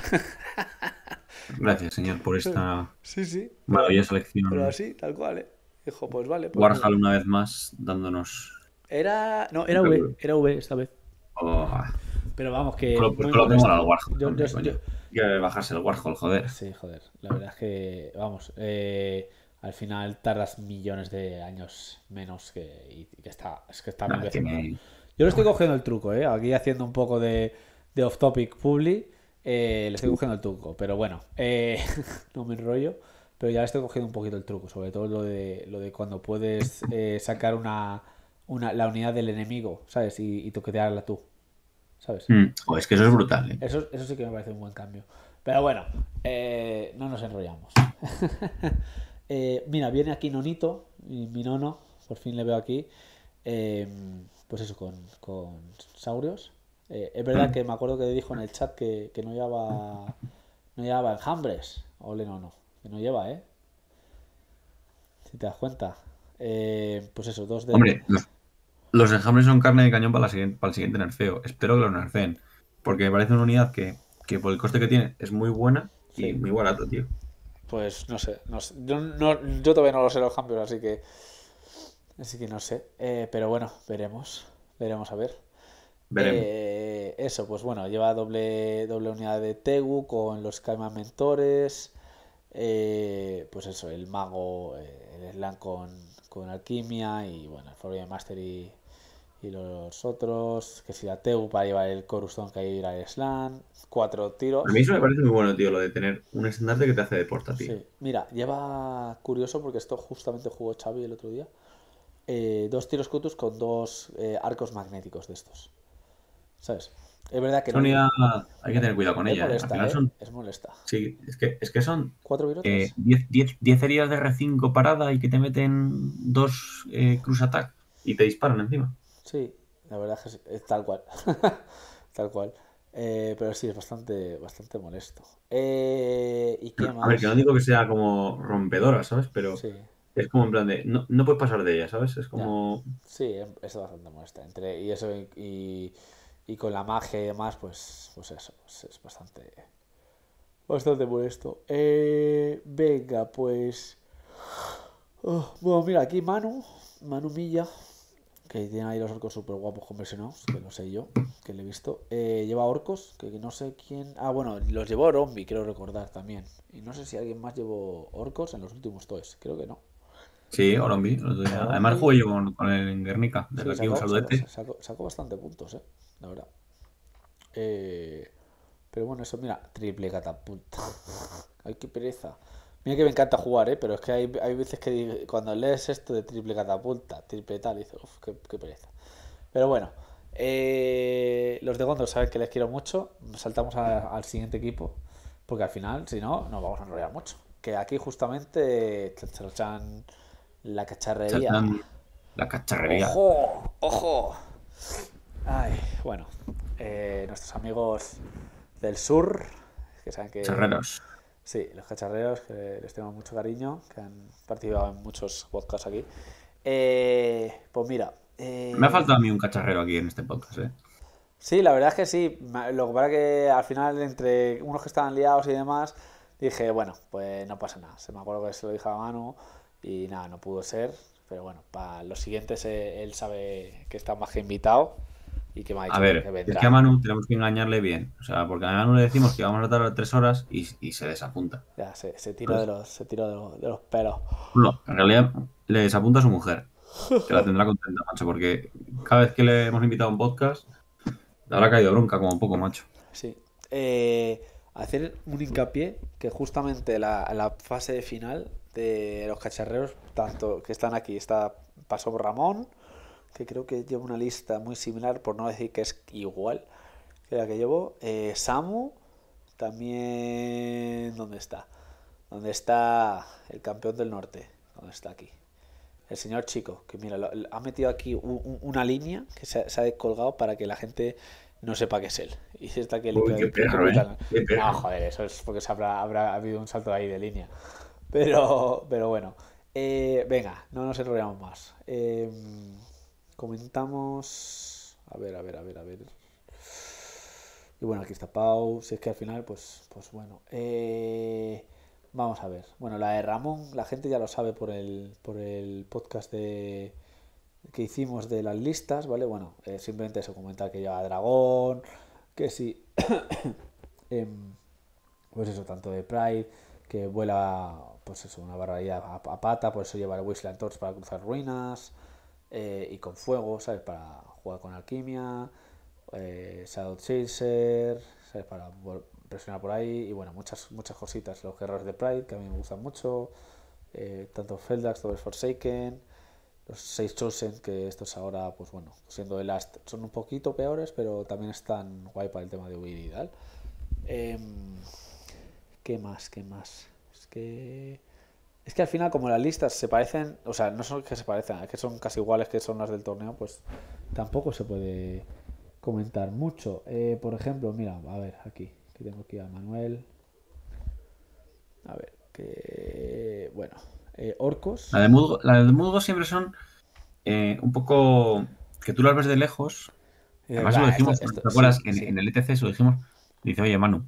Gracias, señor, por esta sí. maravillosa lección. Pero así, tal cual, Dijo, pues vale. Pues Warhol una vez más dándonos... Era V esta vez. Oh. Pero vamos, que Pues muy lo tengo molesto. al Warhol. Yo- Hombre, yo- coño. yo- Hay que bajarse el Warhol, joder. Sí, joder. La verdad es que, vamos, al final tardas millones de años menos y que está mil Nada, veces mejor. tiene... Yo le estoy cogiendo el truco, ¿eh? Aquí haciendo un poco de off-topic publi, le estoy cogiendo el truco. Pero bueno, no me enrollo, pero ya le estoy cogiendo un poquito el truco. Sobre todo lo de cuando puedes sacar la unidad del enemigo, ¿sabes? Y toquetearla tú, ¿sabes? Joder, es que eso es brutal, ¿eh? Eso sí que me parece un buen cambio. Pero bueno, no nos enrollamos. Mira, viene aquí Nonito, mi nono, por fin le veo aquí. Pues eso, con Saurios. Es verdad que me acuerdo que dijo en el chat que no llevaba enjambres. Ole, no, que no lleva, ¿eh? Si te das cuenta. Pues eso, dos de... Hombre, los enjambres son carne de cañón para el siguiente nerfeo. Espero que los nerfeen. Porque me parece una unidad que por el coste que tiene es muy buena y Sí. muy barato, tío. Pues no sé. Yo todavía no lo sé los cambios, así que no sé. Pero bueno, veremos. Veremos a ver. Veremos. Eso, pues bueno, lleva doble unidad de Tegu con los Kaiman Mentores. Pues eso, el mago, el Slan con alquimia y bueno, el Forbidden Master y los otros. Que si la Tegu para llevar el Coruscant que hay al Slan. 4 tiros. A mí eso me parece muy bueno, tío, lo de tener un estandarte que te hace de portátil. Sí, mira, lleva curioso porque esto justamente jugó Xavi el otro día. 2 tiros Kutus con 2 arcos magnéticos de estos. ¿Sabes? Es verdad que Esa unidad hay que tener cuidado con es ella, ¿eh? Al molesta, final son... es molesta. Sí, es que son 4 virotas. 10 heridas de R5 parada y que te meten 2 cruise attack y te disparan encima. Sí, la verdad es que es tal cual. Tal cual. Pero sí, es bastante molesto. ¿Y qué A ver, que no más? digo que sea como rompedora, ¿sabes? Pero Sí, es como en plan de... No puedes pasar de ella, ¿sabes? Es ya. como... Sí, es bastante molesta. Y eso y con la magia y demás, pues eso, pues es bastante molesto. Venga, pues... bueno, mira, aquí Manu Milla, que tiene ahí los orcos súper guapos conversionados, que lo sé yo, que le he visto. Lleva orcos, que no sé quién... Ah, bueno, los llevó Rombi, quiero recordar también. Y no sé si alguien más llevó orcos en los últimos toys, creo que no. Sí, Orombi. Además jugué yo con el en Guernica. Sí, Desde aquí un saludete. sacó bastante puntos, la verdad. Pero bueno, eso, mira, triple catapulta. Ay, qué pereza. Mira que me encanta jugar, pero es que hay veces que cuando lees esto de triple catapulta, triple tal, dices, uff, qué pereza. Pero bueno, los de Gondor saben que les quiero mucho. Saltamos al siguiente equipo, porque al final, si no, nos vamos a enrollar mucho. Que aquí justamente chan, la cacharrería. Chatan la cacharrería. ¡Ojo! ¡Ojo! Ay, bueno, nuestros amigos del sur, que saben que... Charreros. Sí, los cacharreros, que les tengo mucho cariño, que han participado en muchos podcasts aquí. Pues mira... Me ha faltado a mí un cacharrero aquí en este podcast, ¿eh? Sí, la verdad es que sí. Lo que pasa es que al final, entre unos que estaban liados y demás, dije, bueno, pues no pasa nada. Se me acuerdo que se lo dije a Manu y nada, no pudo ser. Pero bueno, para los siguientes él sabe que está más que invitado y que me ha dicho A ver, que es vendrá. que a Manu tenemos que engañarle bien. O sea, porque a Manu le decimos que vamos a tardar 3 horas y se desapunta. Ya, se tira de los pelos. No, en realidad le desapunta a su mujer. Que la tendrá contenta, macho, porque cada vez que le hemos invitado a un podcast, le habrá caído bronca como un poco, macho. Sí. Hacer un hincapié que justamente la fase final de los cacharreros, tanto que están aquí, pasó Ramón, que creo que lleva una lista muy similar, por no decir que es igual que la que llevo. Samu, también... ¿Dónde está? ¿Dónde está el campeón del norte? ¿Dónde está aquí? El señor Chico, que mira, ha metido aquí una línea que se ha descolgado para que la gente no sepa que es él. Y si está aquí el Uy, qué perro, qué perro. No, joder, eso es porque habrá habido un salto ahí de línea. Pero bueno. Venga, no nos enrollamos más. Comentamos... A ver. Y bueno, aquí está Pau. Si es que al final, pues bueno. Vamos a ver. Bueno, la de Ramón, la gente ya lo sabe por el podcast que hicimos de las listas, ¿vale? Bueno, simplemente eso, comentar que lleva dragón, que sí. Em, pues eso, tanto de Pride, que vuela, pues eso, una barbaridad a pata, por eso lleva el Wasteland Torch para cruzar ruinas, y con fuego, ¿sabes? Para jugar con alquimia, Shadow Chaser, ¿sabes? Para presionar por ahí, y bueno, muchas cositas. Los guerreros de Pride, que a mí me gustan mucho, tanto Feldax, todo el Forsaken, los 6 Chosen, que estos ahora, pues bueno, siendo el Last, son un poquito peores, pero también están guay para el tema de huir y tal. Em, ¿Qué más? ¿Qué más? Es que al final, como las listas se parecen, o sea, no son que se parecen, es que son casi iguales que son las del torneo, pues tampoco se puede comentar mucho. Por ejemplo, mira, a ver, aquí, que tengo aquí a Manuel. A ver, que. Bueno, Orcos. La de Musgo siempre son un poco que tú las ves de lejos. Además, lo dijimos, ¿te Sí, acuerdas? sí. En el ETC se lo dijimos. Dice, oye, Manu,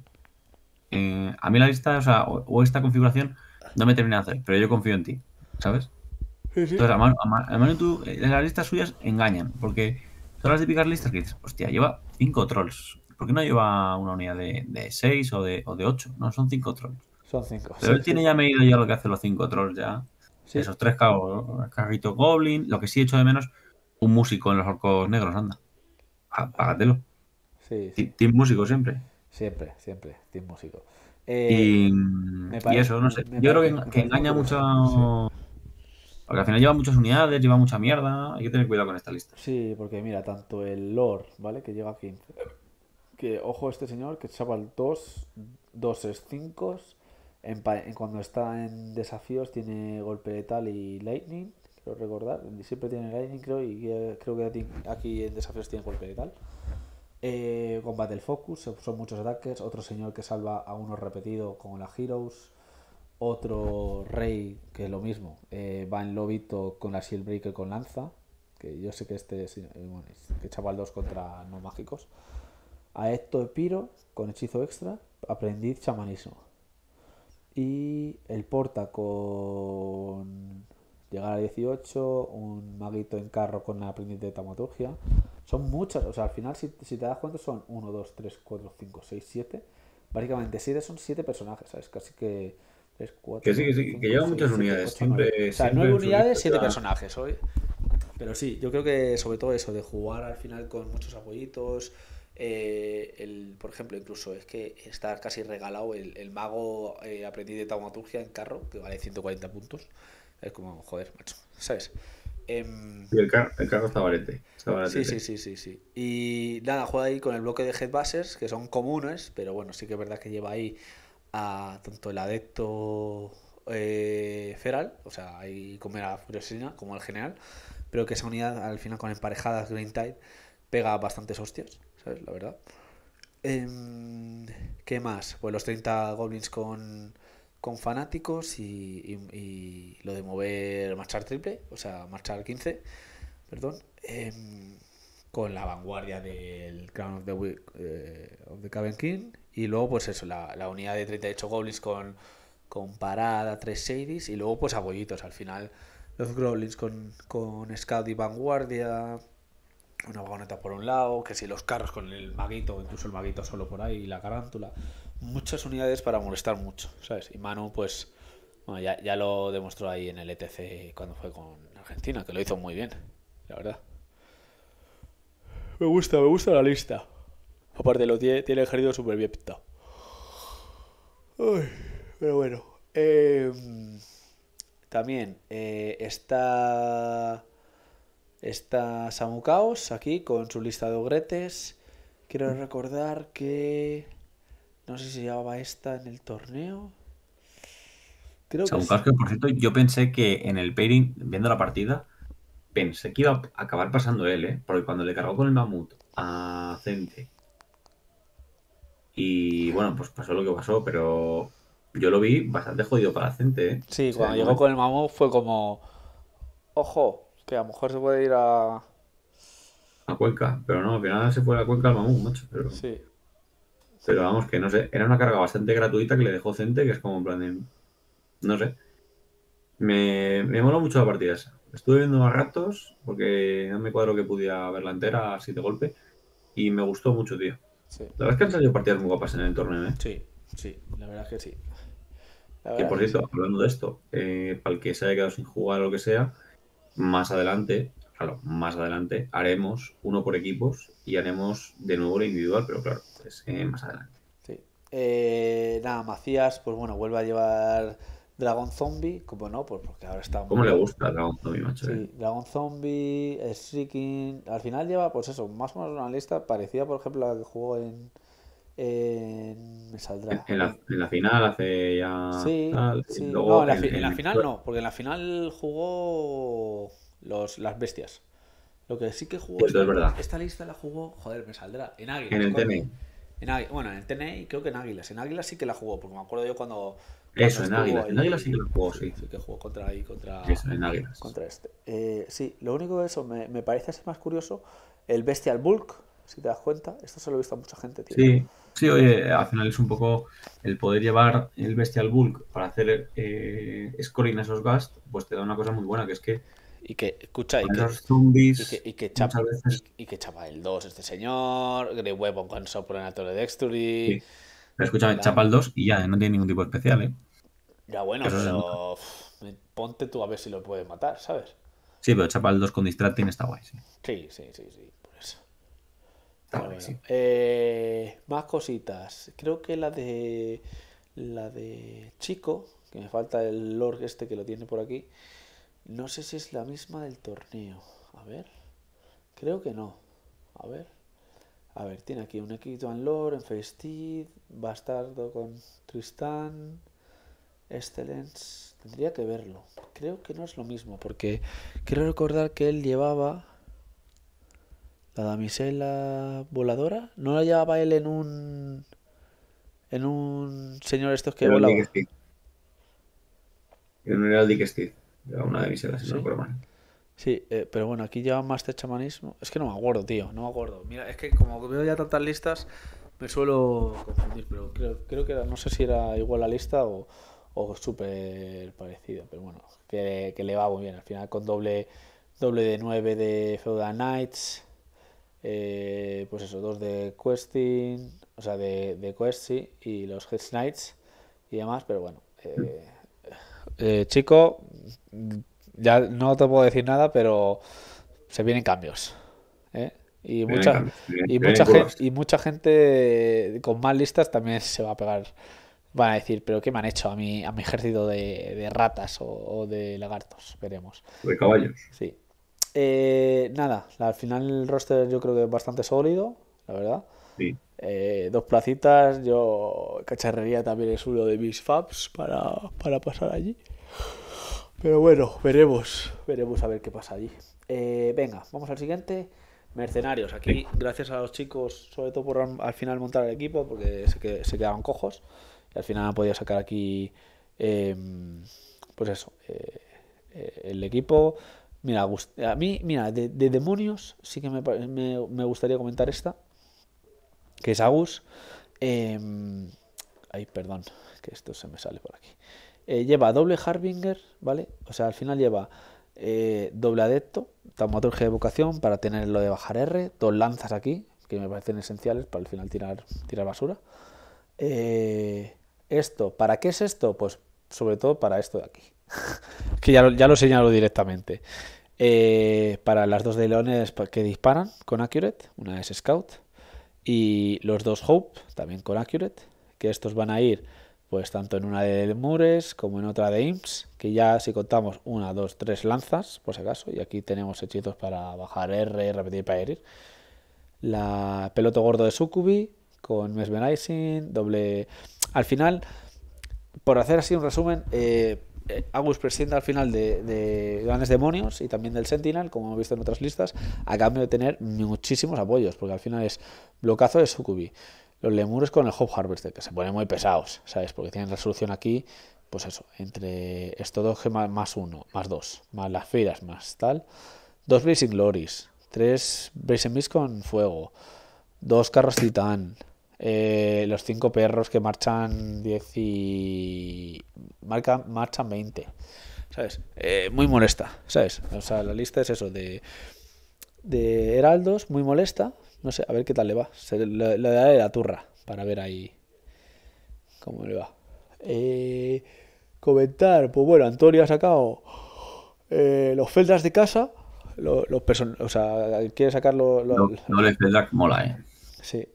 a mí la lista, o sea, o esta configuración no me termina de hacer, pero yo confío en ti, ¿sabes? Sí, sí. Entonces, a Manu tú, las listas suyas engañan, porque son las típicas listas que dices, hostia, lleva 5 trolls. ¿Por qué no lleva una unidad de 6 o de 8? No, son 5 trolls. Son 5, Pero sí, él tiene sí. ya medido ya lo que hacen los 5 trolls ya. Sí, Esos 3 carritos Goblin. Lo que sí he hecho de menos, un músico en los orcos negros, anda. Págatelo. sí, sí. Team músico siempre. Siempre, siempre, Team Músico. Y, Me y parece, eso, no sé. me Yo creo parece, que, me que parece muy engaña curioso. Sí. mucho. Porque al final lleva muchas unidades, lleva mucha mierda. Hay que tener cuidado con esta lista. Sí, porque mira, tanto el Lord, ¿vale? Que llega a 15. Que, ojo, este señor, que chaval 2 es 5. Cuando está en desafíos tiene golpe letal y lightning, quiero recordar. Siempre tiene lightning, creo, y creo que aquí en desafíos tiene golpe letal. Con Battle Focus, son muchos ataques. Otro señor que salva a uno repetido con la Heroes. Otro rey que es lo mismo, va en lobito con la Shieldbreaker con lanza. Que yo sé que este es, bueno, que chaval 2 contra no mágicos. A Ecto Epiro con hechizo extra, aprendiz chamanismo. Y el porta con llegar a 18, un maguito en carro con aprendiz de taumaturgia. Son muchas, o sea, al final si te das cuenta son 1, 2, 3, 4, 5, 6, 7. Básicamente 7 son 7 personajes, ¿sabes? Casi que 3, 4, Que sí, que sí, que 5, lleva 6, muchas 7, unidades. 8, 9. Siempre, O sea, siempre 9 en su lista unidades, 7 lleva. personajes hoy. Pero sí, yo creo que sobre todo eso, de jugar al final con muchos apoyitos. Por ejemplo, incluso es que está casi regalado el mago aprendiz de taumaturgia en carro, que vale 140 puntos. Es como, joder, macho, ¿sabes? Y el carro está barete. Está Sí, baratete. sí, sí, sí, sí. Y nada, juega ahí con el bloque de headbusters, que son comunes, pero bueno, sí que es verdad que lleva ahí a tanto el adepto feral, o sea, ahí comer a Furiosina, como el general, pero que esa unidad al final con emparejadas Green Tide pega bastantes hostias, ¿sabes? La verdad. ¿Qué más? Pues los 30 goblins con fanáticos y lo de mover marchar triple, o sea, marchar 15, perdón, con la vanguardia del Crown of the Cavern King. Y luego, pues eso, la unidad de 38 goblins con parada, 3 shadies. Y luego, pues apoyitos. Al final, los goblins con scout y vanguardia. Una vagoneta por un lado. Que si los carros con el maguito, incluso el maguito solo por ahí. Y la carántula. Muchas unidades para molestar mucho, ¿sabes? Y Manu, pues. Bueno, ya lo demostró ahí en el ETC cuando fue con Argentina, que lo hizo muy bien, la verdad. Me gusta la lista. Aparte lo tiene el ejército súper bien pintado. Uy, pero bueno. También está Samu Chaos aquí con su lista de ogretes. Quiero recordar que no sé si llevaba esta en el torneo. Creo que sí. Que por cierto, yo pensé que en el pairing, viendo la partida, pensé que iba a acabar pasando él, ¿eh? Porque cuando le cargó con el mamut a Cente. Y bueno, pues pasó lo que pasó, pero yo lo vi bastante jodido para Cente, ¿eh? Sí, O sea, cuando el llegó momento. con el mamut fue como, ojo, que a lo mejor se puede ir a... A Cuenca, pero no, al final se fue a la Cuenca al mamut, macho. Pero, Sí, pero vamos, que no sé, era una carga bastante gratuita que le dejó Cente, que es como en plan de. No sé. Me moló mucho la partida esa. Estuve viendo a ratos, porque no me cuadro que pudiera verla entera así de golpe. Y me gustó mucho, tío. Sí, La verdad es que han salido partidas muy guapas en el torneo, ¿eh? sí, sí, la verdad es que sí. La Que verdad por es que sí. cierto, hablando de esto, para el que se haya quedado sin jugar o lo que sea, más adelante, claro, más adelante haremos uno por equipos y haremos de nuevo lo individual, pero claro, es más adelante. Sí. Nada, Macías, pues bueno, vuelve a llevar Dragon Zombie, como no, pues porque ahora está muy ¿Cómo le bien. gusta a Dragon Zombie, macho? Sí, Dragon Zombie, Shrieking. Al final lleva, pues eso, más o menos una lista parecida, por ejemplo, a la que jugó me saldrá. En la final hace ya Sí, tal, y sí. No, luego en la final no, porque en la final jugó las bestias. Lo que sí que jugó Cierto, es verdad. esta lista la jugó, joder, me saldrá, en En Águilas, el coño. TNI. Bueno, en el TNI creo que en Águilas. En Águilas sí que la jugó, porque me acuerdo yo cuando Eso, en estuvo Águilas. En Águilas sí ahí. que lo jugó, Sí, sí. sí que jugó contra ahí, Eso, en Águilas. contra este. Sí, lo único de eso me parece así más curioso, el Bestial Bulk, si te das cuenta. Esto se lo he visto a mucha gente, tío. Sí, sí, oye, al final es un poco el poder llevar el Bestial Bulk para hacer scoring a esos Gast, pues te da una cosa muy buena, que es que Y que, escucha, con esos zombies muchas veces. y que chapa el 2 este señor, Grey Weapon con Supernatural Dexterity. Sí. Pero escúchame, chapa el 2 y ya, no tiene ningún tipo especial, ¿eh? Ya bueno, Que eso se nota. pero ponte tú a ver si lo puedes matar, ¿sabes? Sí, pero chapa el 2 con Distracting está guay, sí. Sí, sí, sí, sí, por eso. Está Pero guay, bueno, sí. más cositas. Creo que la de Chico, que me falta el Lord este que lo tiene por aquí. No sé si es la misma del torneo. A ver, creo que no. A ver. A ver, tiene aquí un equipo en Lore, en Festive, Bastardo con Tristán, Excellence. Tendría que verlo. Creo que no es lo mismo, porque quiero recordar que él llevaba la damisela voladora. ¿No la llevaba él en un señor estos que Era el Dick volaba? Steve. No era el Dick Steve. Era una de mis eras, si no ¿Sí? recuerdo mal. Sí, pero bueno, aquí lleva Master Chamanismo. Es que no me acuerdo, tío, no me acuerdo. Mira, es que como veo ya tantas listas, me suelo confundir, pero creo que no sé si era igual la lista o súper parecido, pero bueno, que le va muy bien. Al final con doble de 9 de Feudal Knights, pues eso, 2 de Questing, o sea, de Quest, sí, y los Head Knights y demás, pero bueno. Chico, ya no te puedo decir nada, pero se vienen cambios, ¿eh? Y Vienen mucha, cambios, y vienen mucha gente, curvas. y mucha gente con más listas también se va a pegar. Van a decir, pero ¿qué me han hecho a mi ejército de ratas o de lagartos? Veremos. De caballos. Sí. Nada, al final el roster yo creo que es bastante sólido, la verdad. Sí. 2 placitas, yo cacharrería también es uno de mis faps para pasar allí. Pero bueno, veremos a ver qué pasa allí. Venga, vamos al siguiente. Mercenarios. Aquí, gracias a los chicos, sobre todo por al final montar el equipo, porque se quedaban cojos. Y al final han podido sacar aquí, pues eso, el equipo. Mira, a mí, mira, de demonios sí que me gustaría comentar esta, que es Agus. Ay, perdón, que esto se me sale por aquí. Lleva doble Harbinger, ¿vale? O sea, al final lleva doble adepto, taumaturgia de evocación para tener lo de bajar R, 2 lanzas aquí, que me parecen esenciales para al final tirar basura. Esto, ¿para qué es esto? Pues sobre todo para esto de aquí. Que ya lo señalo directamente. Para las 2 de leones que disparan con Accurate, una es Scout, y los 2 Hope, también con Accurate, que estos van a ir pues tanto en una de Mures como en otra de Imps, que ya si contamos 1, 2, 3 lanzas, por si acaso, y aquí tenemos hechizos para bajar R, repetir para herir. La peloto gordo de Succubi con Mesmerizing, doble... Al final, por hacer así un resumen, Agus prescinda al final de grandes demonios y también del Sentinel, como hemos visto en otras listas, a cambio de tener muchísimos apoyos, porque al final es blocazo de Succubi, los lemures con el Hope Harvester, que se ponen muy pesados, ¿sabes? Porque tienen resolución aquí, pues eso, entre estos 2 más 1, más 2, más las firas, más tal, 2 Blazing Glories, 3 Blazing Beast con fuego, 2 carros titán, los 5 perros que marchan 10 y... marchan 20, ¿sabes? Muy molesta, ¿sabes? O sea, la lista es eso, de heraldos, muy molesta, No sé, a ver qué tal le va. Le daré la turra para ver ahí cómo le va. Comentar, pues bueno, Antonio ha sacado los Feldas de casa. O sea, quiere sacar No le Feldak mola, Sí.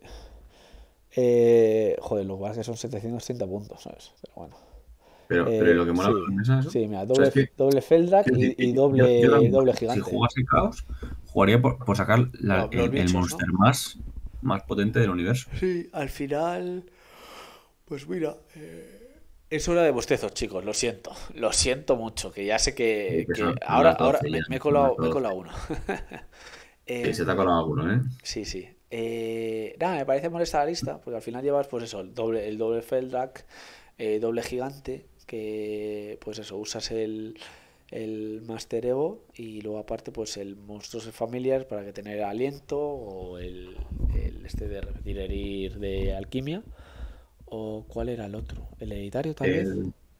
Joder, lo que pasa es que son 730 puntos, ¿sabes? Pero bueno. Pero lo que mola Sí, con eso. sí, mira, ¿Sabes qué? doble Feldak Quiero decir, y yo ahora mismo, doble si gigante. jugase Caos, jugaría por sacar Los el bichos, monster ¿no? más potente del universo. Sí, al final. Pues mira. Es hora de bostezos, chicos, lo siento. Lo siento mucho, que ya sé Que que son ahora, las 12 ya, me he son las colado 12. uno. Se te ha colado alguno, ¿eh? Sí, sí. Nada, me parece molesta la lista, porque al final llevas, pues eso, el doble Feldak, doble gigante, que pues eso, usas el Master Evo y luego aparte pues el Monstruos Familiars para que tener aliento o el este de repetir herir de alquimia. ¿O cuál era el otro? ¿El hereditario tal vez?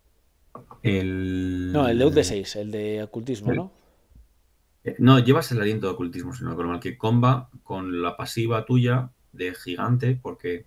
No, el de UD6, el de ocultismo, ¿no? No, llevas el aliento de ocultismo, sino con el que comba con la pasiva tuya de gigante, porque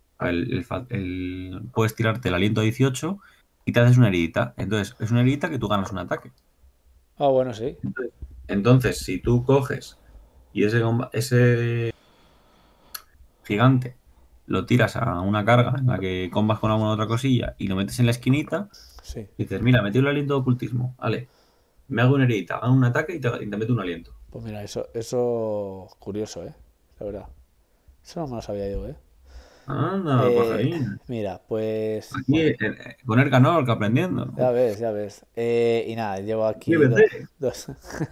puedes tirarte el aliento 18 y te haces una heridita. Entonces, es una heridita que tú ganas un ataque. Ah, bueno, sí. Entonces, si tú coges y ese gigante lo tiras a una carga en la que combas con alguna otra cosilla y lo metes en la esquinita, Sí. dices, mira, metí el aliento de ocultismo, vale, me hago una heridita, hago un ataque y te meto un aliento. Pues mira, eso curioso, la verdad. Eso no me lo sabía yo, Anda, pajarín. Mira, pues Aquí bueno, con Erganork aprendiendo. ya ves, ya ves. Y nada, llevo aquí IBC. dos,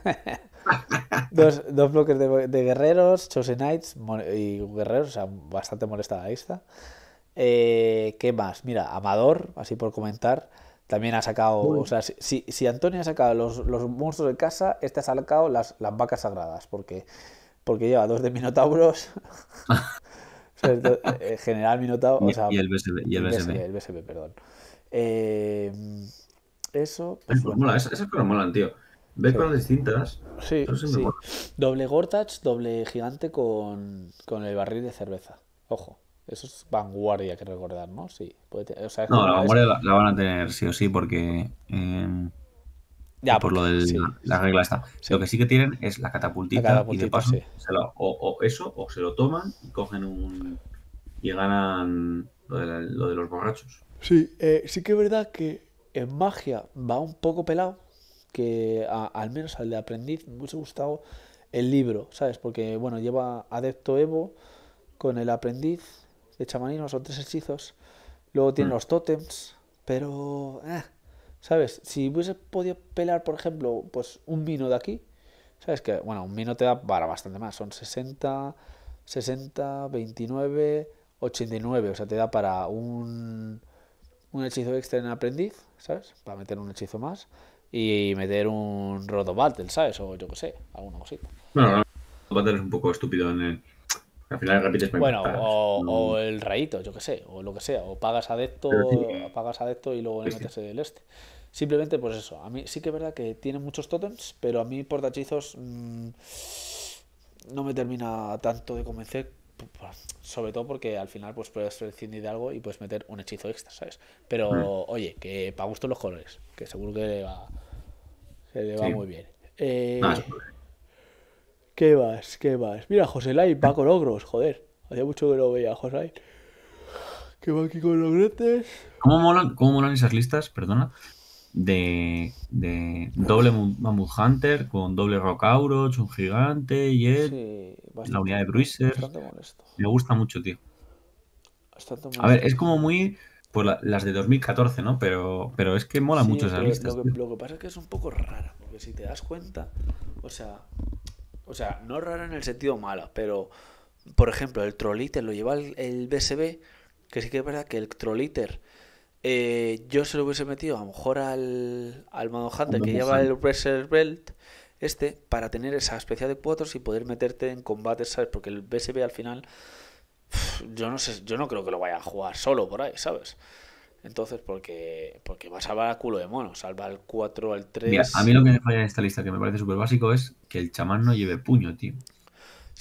dos bloques de guerreros, Chosen Knights y guerreros, o sea, bastante molesta la lista. ¿Qué más? Mira, Amador, así por comentar, también ha sacado, o sea, si Antonio ha sacado los monstruos de casa, este ha sacado las vacas sagradas, porque lleva dos de Minotauros, o sea, General Minotauro, o sea, Y el BSB. Y el BSB. el BSB, perdón. Eso, pues Pues bueno. mola, esas cosas molan, tío. Ver Sí. cosas distintas. Sí, Eso siempre sí. mola. Doble Gortach, doble gigante con el barril de cerveza. Ojo, eso es vanguardia que recordar, ¿no? Sí. O sea, No, la vanguardia la van a tener sí o sí porque ya, por lo de sí, la regla está. sí. Lo que sí que tienen es la La catapultita y de catapultita, paso sí. o se lo toman y cogen y ganan lo de los borrachos. Sí, sí que es verdad que en magia va un poco pelado, que al menos al de aprendiz me hubiese gustado el libro, ¿sabes? Porque, bueno, lleva Adepto Evo con el aprendiz de chamanismo, son 3 hechizos. Luego tiene los tótems, pero... ¿sabes? Si hubiese podido pelar, por ejemplo, pues un vino de aquí, ¿sabes? Que, bueno, un vino te da para bastante más, son 60, 29, 89, o sea, te da para un hechizo extra en aprendiz, ¿sabes? Para meter un hechizo más y meter un Rodo Battle, ¿sabes? O yo qué sé, alguna cosita. Bueno, Battle es un poco estúpido al final repites para Bueno, impactar. o el rayito, yo qué sé, o lo que sea, o pagas Pero sí, adepto y luego le sí. metes el este. Simplemente, pues eso. A mí sí que es verdad que tiene muchos totems, pero a mí portachizos no me termina tanto de convencer. Sobre todo porque al final pues puedes prescindir de algo y puedes meter un hechizo extra, ¿sabes? Pero oye, que para gusto los colores, que seguro que le va Sí. muy bien. Nada, ¿Qué más? ¿Qué más? Mira, José Lai va con ogros, joder. Hacía mucho que no veía a José Lai. Que va aquí con los gretes. cómo molan esas listas, perdona? De doble Mammoth Hunter con doble Rockauroch, un gigante, Jet, Sí, la unidad de Bruiser. bastante molesto. Me gusta mucho, tío. Bastante A ver, molesto. es como muy pues las de 2014, ¿no? Pero es que mola Sí, mucho esas pero listas, tío. lo que pasa es que es un poco rara, porque si te das cuenta, o sea, no rara en el sentido malo, pero por ejemplo, el Trolliter lo lleva el BSB, que sí que es verdad que el Trolliter yo se lo hubiese metido a lo mejor al Mono Hunter que lleva el Reserve Belt para tener esa especie de cuatros y poder meterte en combates, ¿sabes? Porque el BSB al final yo no sé, yo no creo que lo vaya a jugar solo por ahí, ¿sabes? Entonces, porque va a salvar a culo de mono, salva al 4, al 3. Mira, a mí lo que me falla en esta lista que me parece súper básico es que el chamán no lleve puño, tío. Sí,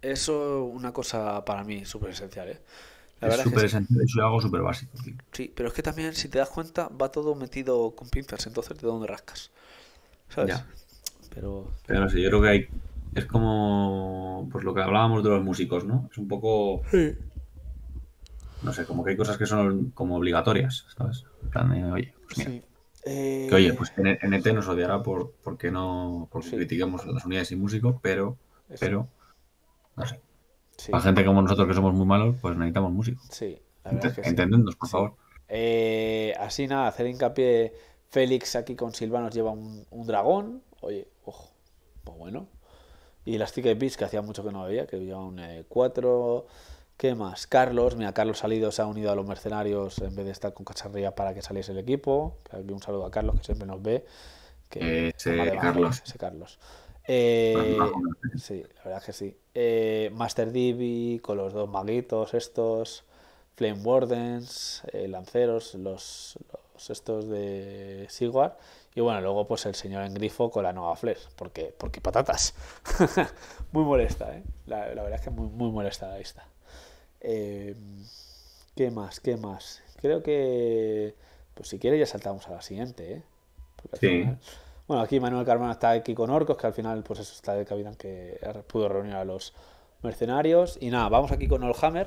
Eso una cosa para mí súper esencial, ¿eh? La Es verdad es que súper sí. sencillo, es algo súper básico, tío. Sí, pero es que también, si te das cuenta, va todo metido con pinzas, entonces de dónde rascas, ¿sabes? Ya. Pero Pero no sé, yo creo que hay. Es como. Pues lo que hablábamos de los músicos, ¿no? Es un poco. sí, No sé, como que hay cosas que son como obligatorias, ¿sabes? En plan de, oye, pues mira. sí. Que oye, pues NT nos odiará porque Sí, critiquemos a las unidades y músicos, eso. pero, no sé. Sí, Para gente como nosotros que somos muy malos, pues necesitamos músico. sí, la verdad es que sí. Entendednos, por Sí. favor. Así nada, hacer hincapié. Félix aquí con Silvanos lleva un dragón. Oye, ojo, pues bueno. Y las Ticket Beats que hacía mucho que no veía, que lleva un 4. ¿Qué más? Carlos, mira, Carlos Salido se ha unido a los mercenarios en vez de estar con Cacharría para que saliese el equipo. Que aquí un saludo a Carlos que siempre nos ve. Que Ese de Carlos. ese Carlos. Más majo, ¿no? Sí, la verdad es que sí. Master Divi con los dos maguitos estos. Flame Wardens, lanceros, los estos de Sigwar. Y bueno, luego pues el señor en grifo con la nueva Flash. Porque patatas. Muy molesta, ¿eh? La verdad es que muy, muy molesta la lista. Eh, ¿Qué más? ¿Qué más? Creo que... Pues si quieres ya saltamos a la siguiente, ¿eh? Porque al Sí. final... Bueno, aquí Manuel Carmona está aquí con Orcos, que al final pues eso está de capitán que pudo reunir a los mercenarios. Y nada, vamos aquí con Oldhammer.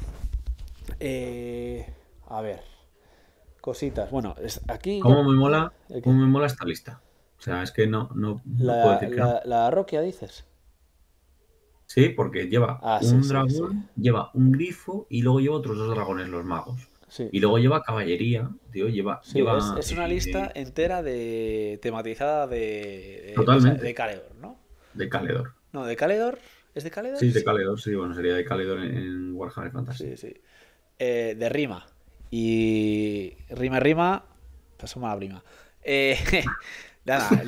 A ver, cositas. Bueno, aquí ya... ¿Cómo me mola, ¿El qué? cómo me mola esta lista? O sea, es que no puedo decir que no. La Roquia, dices. Sí, porque lleva Ah, sí, un sí, sí. dragón, lleva un grifo y luego lleva otros dos dragones, los magos. Sí, Y luego lleva caballería, tío, sí, es una lista entera tematizada totalmente de Caledor, ¿no? de Caledor. No, de Caledor. ¿Es de Caledor? Sí, de Sí, Caledor, sí, bueno, sería de Caledor en Warhammer Fantasy. sí, sí. De Rima. Y rima, pasó mala prima. Nada,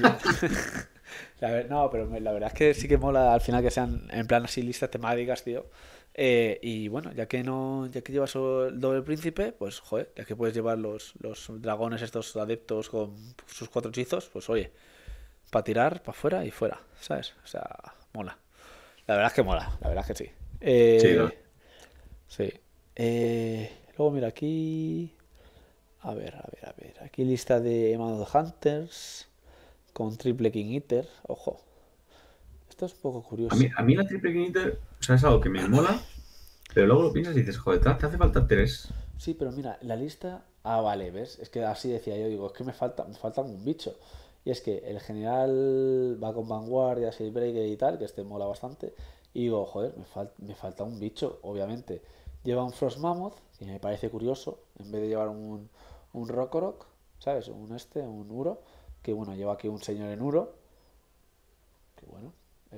no, pero la verdad es que sí que mola al final que sean en plan así listas temáticas, tío. Y bueno, ya que llevas el doble príncipe, pues joder, ya que puedes llevar los dragones estos adeptos con sus 4 hechizos, pues oye, para tirar, para afuera y fuera, ¿sabes? O sea, mola. La verdad es que mola, la verdad es que sí. Sí, Sí. Luego mira aquí. A ver. Aquí lista de Emerald Hunters con triple King Eater. Ojo. Esto es un poco curioso. a mí la Triple King Eater, o sea, es algo que me mola, pero luego lo piensas y dices, joder, te hace falta 3. Sí, pero mira, la lista. Ah, vale, ¿ves? Es que así decía yo, digo, es que me faltan un bicho. Y es que el general va con vanguardia, Breaker y tal, que este mola bastante. Y digo, joder, me falta un bicho, obviamente. Lleva un Frost Mammoth, que me parece curioso, en vez de llevar un Rokorok, ¿sabes? Un Uro, que bueno, lleva aquí un señor en Uro, que bueno.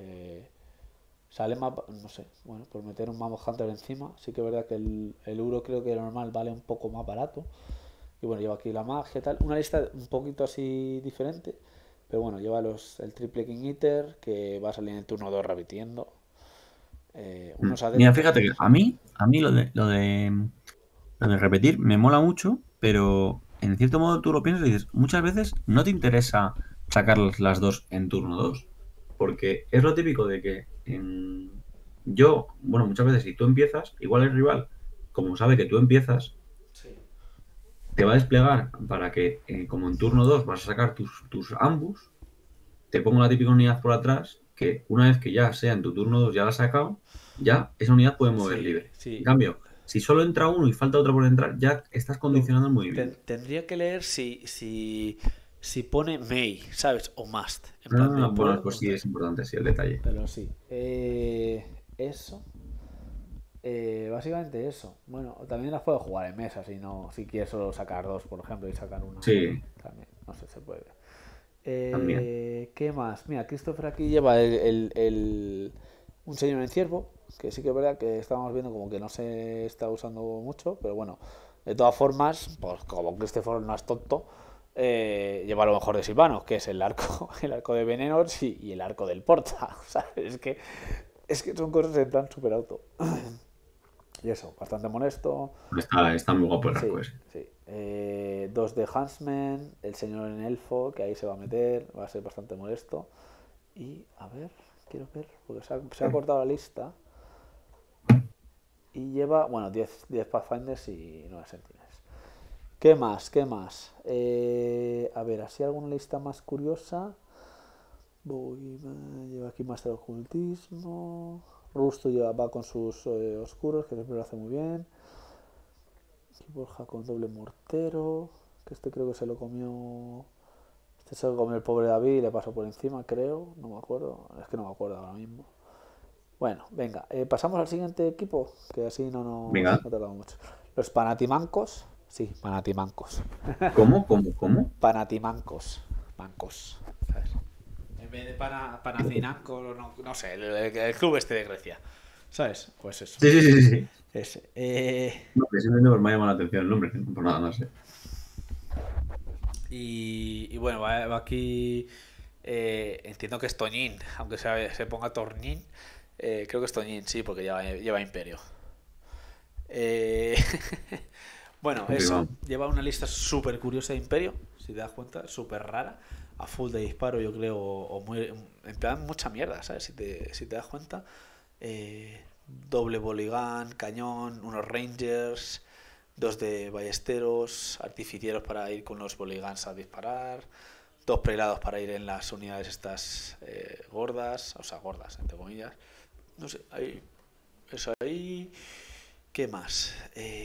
Sale más, no sé, bueno, por meter un Mammoth Hunter encima. Sí que es verdad que el Uro creo que normal vale un poco más barato. Y bueno, lleva aquí la magia y tal. Una lista un poquito así diferente. Pero bueno, lleva el triple King Eater, que va a salir en el turno 2 repitiendo. Unos Mira, adeptos. fíjate que a mí lo de repetir me mola mucho, pero en cierto modo tú lo piensas y dices, muchas veces no te interesa sacar las dos en turno 2, porque es lo típico de que bueno, muchas veces si tú empiezas, igual el rival, como sabe que tú empiezas, te va a desplegar para que, como en turno 2 vas a sacar tus ambus, te pongo la típica unidad por atrás, que una vez que ya sea en tu turno 2 ya la has sacado, ya esa unidad puede mover Sí, libre. sí. En cambio, si solo entra uno y falta otro por entrar, ya estás condicionando el movimiento. Tendría que leer si pone may, ¿sabes? O must. En plan de, Bueno, ¿puedo? pues sí, es importante, sí, el detalle. Pero sí. Eso. Básicamente eso. Bueno, también las puedo jugar en mesa si quieres solo sacar dos, por ejemplo, y sacar una. Sí. También, no sé, se puede. También. ¿Qué más? Mira, Christopher aquí lleva un señor en ciervo, que sí que es verdad que estábamos viendo como que no se está usando mucho, pero bueno, de todas formas, pues como Christopher no es tonto, lleva lo mejor de Silvanos, que es el arco de Venenos y el arco del Porta. O sea, es que son cosas en plan super auto. Y eso, bastante molesto. Está muy guapo el arco ese. Sí. 2 de Huntsman, el señor en elfo, que ahí se va a meter, va a ser bastante molesto. Y a ver, quiero ver, porque se ha cortado la lista. Y lleva, bueno, 10 Pathfinders y 9 Sentinels. ¿Qué más? ¿Qué más? A ver, así alguna lista más curiosa. Lleva aquí Master of Ocultismo. Rusto va con sus oscuros, que siempre lo hace muy bien. Aquí Borja con doble mortero. Que este creo que se lo comió. Este se lo comió el pobre David y le pasó por encima, creo. No me acuerdo. Es que no me acuerdo ahora mismo. Bueno, venga. Pasamos al siguiente equipo. Que así no tardamos mucho. Los Panatimancos. Sí, Panatimancos. ¿Cómo? Panatimancos. Mancos. ¿Sabes? En vez de Panathinaikos, no sé, el club este de Grecia. ¿Sabes? Pues eso. Sí. Ese. No, que simplemente me ha llamado la atención el nombre, por nada, no sé. Y bueno, va aquí. Entiendo que es Toñín, aunque se ponga Tornín. Creo que es Toñín, sí, porque lleva Imperio. Bueno, eso. Lleva una lista súper curiosa de Imperio, si te das cuenta, súper rara. A full de disparo, yo creo, o muy, en plan mucha mierda, ¿sabes? Si te das cuenta. Doble boligán, cañón, unos rangers, 2 de ballesteros, artificieros para ir con los boligans a disparar, 2 prelados para ir en las unidades estas gordas, o sea, gordas, entre comillas. No sé, eso ahí. ¿Qué más?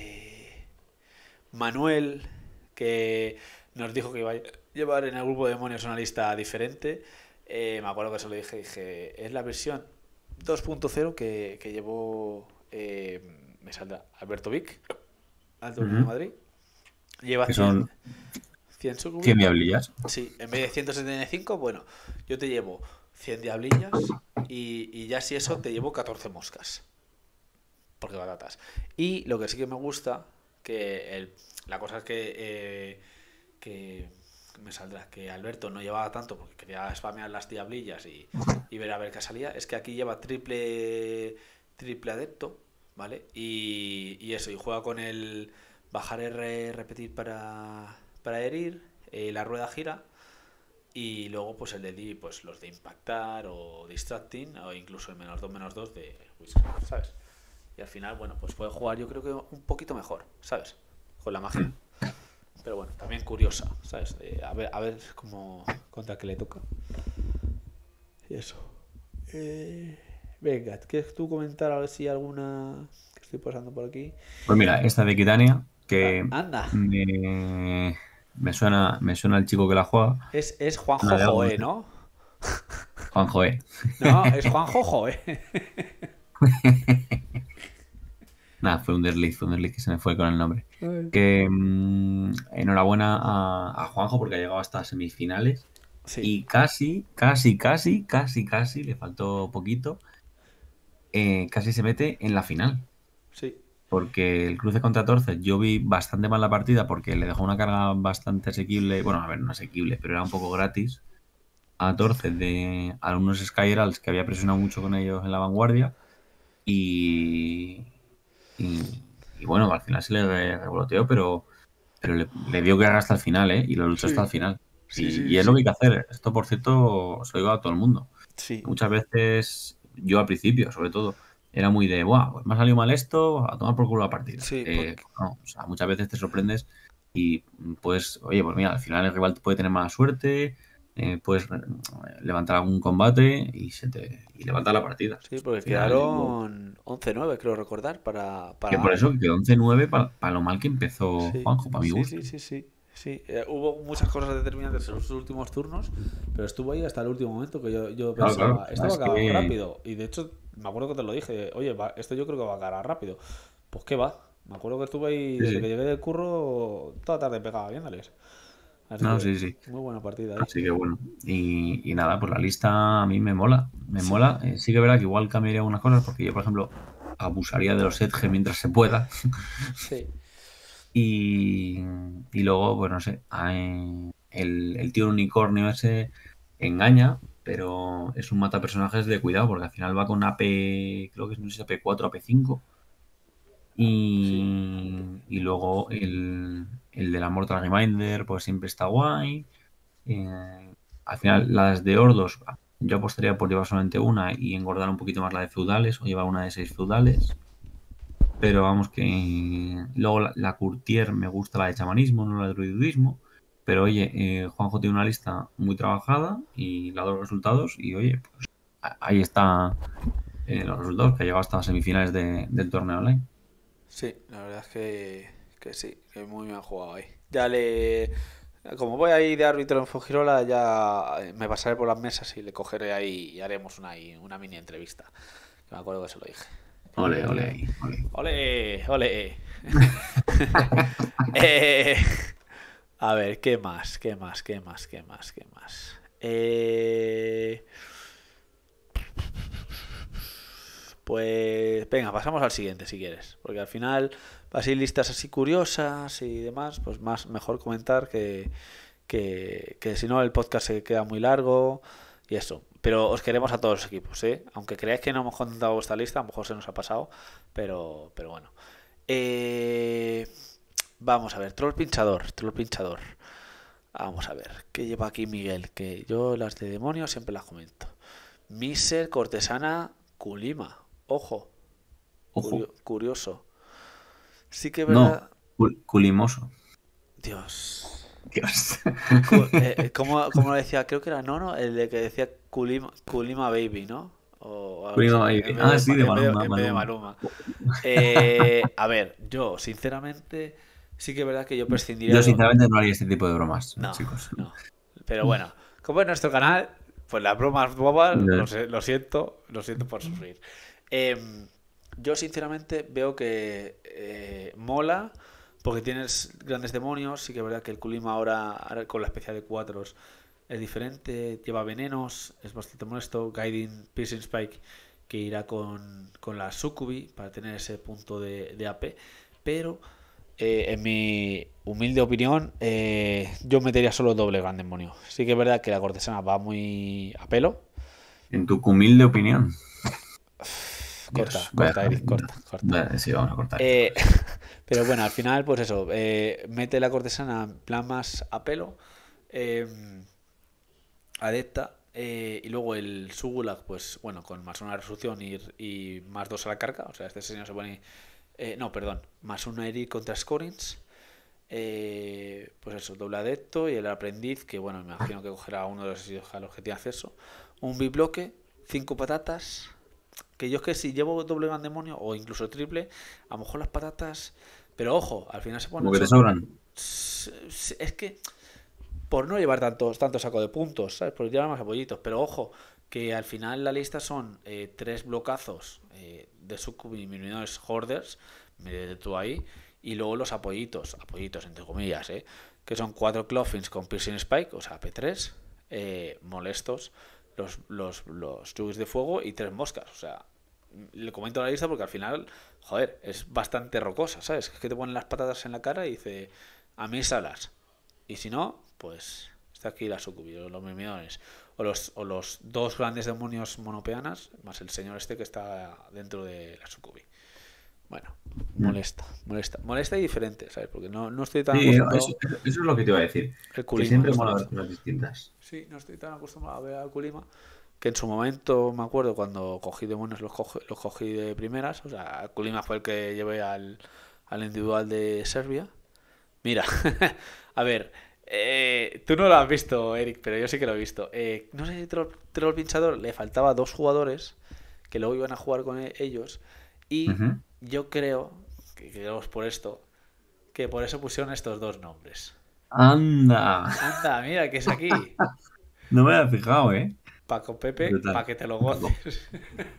Manuel, que nos dijo que iba a llevar en el grupo de demonios una lista diferente. Me acuerdo que se lo dije, es la versión 2.0 que llevó, me saldrá, Alberto Vic, al torneo de Madrid. Lleva que son 100 diablillas. Sí, en vez de 175, bueno, yo te llevo 100 diablillas y ya si eso te llevo 14 moscas. Porque batatas. Y lo que sí que me gusta, que la cosa es que me saldrá, que Alberto no llevaba tanto porque quería spamear las diablillas y ver a ver qué salía, es que aquí lleva triple adepto, ¿vale? Y eso, y juega con el bajar R, repetir para herir, la rueda gira, y luego pues el de D, pues los de impactar o distracting, o incluso el -2/-2 de Whisper, ¿sabes? Y al final, bueno, pues puede jugar yo creo que un poquito mejor, ¿sabes? Con la magia. Pero bueno, también curiosa, ¿sabes? A ver cómo contra qué le toca. Y eso. Venga, ¿quieres tú comentar a ver si hay alguna que estoy pasando por aquí? Pues mira, esta de Kitania, que anda. Me suena el chico que la juega. Es Juanjo Joe, ¿no? Juanjo, No, es Juanjo Joe. Nada, fue un desliz que se me fue con el nombre. Que enhorabuena a Juanjo porque ha llegado hasta semifinales. Sí. Y casi, le faltó poquito. Casi se mete en la final. Sí. Porque el cruce contra Torces yo vi bastante mal la partida porque le dejó una carga bastante asequible. Bueno, a ver, no asequible, pero era un poco gratis. A Torces de algunos Sky Heralds que había presionado mucho con ellos en la vanguardia. Y bueno, al final se le revoloteó, pero le dio guerra hasta el final, ¿eh? Y lo luchó hasta el final. Y es lo que hay que hacer. Esto, por cierto, se lo digo a todo el mundo. Sí. Muchas veces, yo al principio, sobre todo, era muy de, ¡buah! Pues me ha salido mal esto, a tomar por culo la partida. Sí, no, o sea, muchas veces te sorprendes y pues, oye, pues mira, al final el rival puede tener mala suerte, puedes levantar algún combate y levanta la partida. Sí, porque quedaron 11-9, creo recordar, para... Que por eso quedó 11-9 para lo mal que empezó Juanjo, para mi gusto. Sí. Hubo muchas cosas determinantes en los últimos turnos, pero estuvo ahí hasta el último momento que yo pensaba, esto va a acabar rápido. Y de hecho, me acuerdo que te lo dije, oye, esto yo creo que va a acabar rápido. Pues qué va. Me acuerdo que estuve ahí, desde que llegué del curro, toda tarde pegaba viéndoles. Sí. Muy buena partida ahí. Así que bueno. Y nada, pues la lista a mí me mola. Mola. Sí que es verdad que igual cambiaría algunas cosas porque yo, por ejemplo, abusaría de los Edge mientras se pueda. Sí. Y luego, pues no sé, el tío unicornio ese engaña, pero es un mata personajes de cuidado porque al final va con AP, creo que no sé si AP4, AP5. Y luego el de la Mortal Reminder, pues siempre está guay. Al final, las de Ordos, yo apostaría por llevar solamente una y engordar un poquito más la de feudales o llevar una de 6 feudales. Pero vamos que... Luego la Courtier me gusta la de chamanismo, no la de druidismo. Pero oye, Juanjo tiene una lista muy trabajada y le ha dado los resultados. Y oye, pues ahí está los resultados, que ha llegado hasta semifinales del torneo online. Sí, la verdad es que sí, que muy bien jugado ahí. Ya le... Como voy ahí de árbitro en Fujirola, ya me pasaré por las mesas y le cogeré ahí y haremos una mini entrevista. Que me acuerdo que se lo dije. Ole, ole, ahí, ole. ¡Ole! ¡Ole! Eh, a ver, ¿qué más? ¿Qué más? ¿Qué más? ¿Qué más? ¿Qué más? Pues venga, pasamos al siguiente si quieres. Porque al final, así listas así curiosas y demás, pues más mejor comentar que si no el podcast se queda muy largo y eso. Pero os queremos a todos los equipos, ¿eh? Aunque creáis que no hemos contado vuestra lista, a lo mejor se nos ha pasado, pero bueno. Eh, Vamos a ver, troll pinchador, troll pinchador. Vamos a ver, ¿qué lleva aquí Miguel? Que yo las de demonios siempre las comento. Miser, cortesana, Kulima. Ojo, Ojo. curioso. Sí que es No, verdad. culimoso. Dios. Dios. ¿Cómo lo decía? Creo que era Nono, el de que decía Kulima Baby, ¿no? O algo Culima así, baby. Ah, sí, de Maluma. en vez de Maluma. Maluma. A ver, yo, sinceramente, sí que es verdad que yo prescindiría Yo de... sinceramente no haría este tipo de bromas, No, chicos. no. Pero bueno, como es nuestro canal, pues las bromas bobas, No. lo siento por sufrir. Yo sinceramente veo que mola porque tienes grandes demonios. Sí que es verdad que el Kulima ahora con la especial de 4 es diferente, lleva venenos, es bastante molesto. Guiding Piercing Spike que irá con la Succubi para tener ese punto de AP. Pero en mi humilde opinión, yo metería solo doble gran demonio. Sí que es verdad que la cortesana va muy a pelo. En tu humilde opinión. Corta, Dios, corta, vaya, Eric, corta. Sí, vamos a cortar. Pero bueno, al final, pues eso, mete la cortesana en plan más a pelo, adepta, y luego el Sugulag, pues bueno, con más una resolución y más 2 a la carga, o sea, este señor se pone... no, perdón, más una Eric contra Scorings, pues eso, doble adepto y el aprendiz, que bueno, me imagino que cogerá uno de los sitios a los que tiene acceso, un bibloque, 5 patatas... Que yo es que si llevo doble gran demonio o incluso triple, a lo mejor las patatas. Pero ojo, al final se ponen. Como que te sobran. Es que por no llevar tanto saco de puntos, ¿sabes? Por llevar más apoyitos. Pero ojo, que al final la lista son 3 blocazos de subminores hoarders, de tú ahí, y luego los apoyitos entre comillas, que son 4 Clothings con Piercing Spike, o sea, P3, molestos. Los Jugs de fuego y 3 moscas. O sea, le comento la lista porque al final, joder, es bastante rocosa, ¿sabes? Es que te ponen las patatas en la cara y dice, a mí salas. Y si no, pues está aquí la Succubi, los mimidones. O los 2 grandes demonios monopeanas, más el señor este que está dentro de la Succubi. Bueno, molesta y diferente, ¿sabes? Porque no estoy tan acostumbrado. Eso es lo que te iba a decir. El Que Kulima, siempre mola ver cosas distintas. Sí, no estoy tan acostumbrado a ver al Kulima. Que en su momento, me acuerdo, cuando cogí demonios los cogí de primeras. O sea, el Kulima fue el que llevé al individual de Serbia. Mira, a ver, tú no lo has visto, Eric, pero yo sí que lo he visto. No sé si Troll Pinchador le faltaba 2 jugadores que luego iban a jugar con ellos. Y yo creo, que creo por esto, que por eso pusieron estos 2 nombres. ¡Anda! Mira, que es aquí. No me había fijado, ¿eh? Paco Pepe, Brutal. para que te lo goces.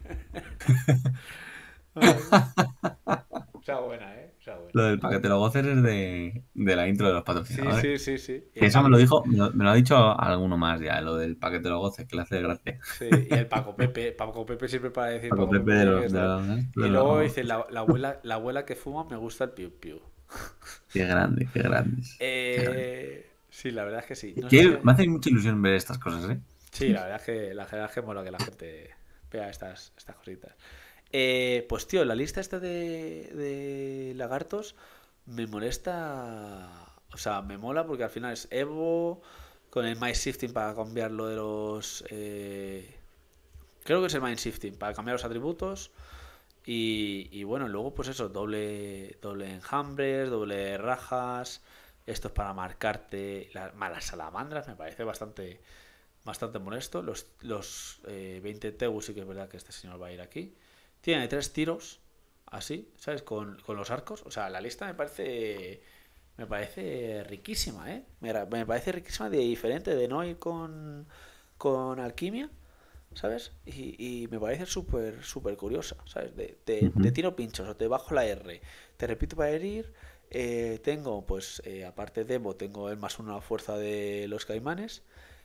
O sea, buena, ¿eh? O sea, buena. Lo del para que te lo goces es de la intro de los patrocinadores. Sí. Eso me lo dijo, me lo ha dicho alguno más ya, lo del para que te lo goces, que le hace gracia. Sí, y el Paco Pepe sirve para decir Paco Pepe de los... y luego dice, la abuela que fuma me gusta el piu piu. Qué grande, qué grande. Sí, la verdad es que sí. No Que sé me hace mucha ilusión ver estas cosas, ¿eh? Sí, la verdad es que mola que la gente vea estas cositas. Pues tío, la lista esta de lagartos me molesta. O sea, me mola porque al final es Evo con el Mind Shifting para cambiar lo de los. Creo que es el Mind Shifting para cambiar los atributos. Y bueno, luego pues eso, doble enjambres, doble rajas. Esto es para marcarte las salamandras, me parece bastante molesto. Los 20 Teus, sí que es verdad que este señor va a ir aquí. Tiene 3 tiros, así, ¿sabes? Con los arcos. O sea, la lista me parece riquísima, ¿eh? Me parece riquísima de diferente, de no ir con alquimia, ¿sabes? Y me parece súper, súper curiosa, ¿sabes? Te Ujú. tiro pinchos o te bajo la R, te repito para herir. Tengo, pues, aparte de Evo, tengo el +1 a la fuerza de los caimanes.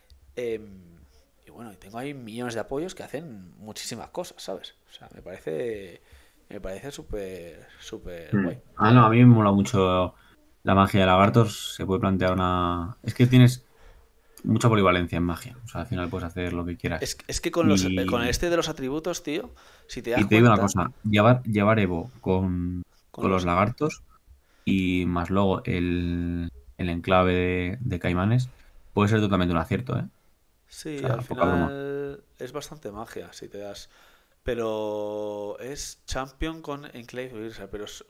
Y bueno, y tengo ahí millones de apoyos que hacen muchísimas cosas, ¿sabes? O sea, me parece súper, súper guay. No, a mí me mola mucho la magia de lagartos. Se puede plantear una. Es que tienes mucha polivalencia en magia. O sea, al final puedes hacer lo que quieras. Es que con Y, este de los atributos, tío, si te das y te digo una cuenta, cosa: llevar Evo con con los los... lagartos y más luego el enclave de Caimanes puede ser totalmente un acierto, ¿eh? O Sí, al sea, poca broma. final es bastante magia, si te das... Pero es champion con Enclave Virsa,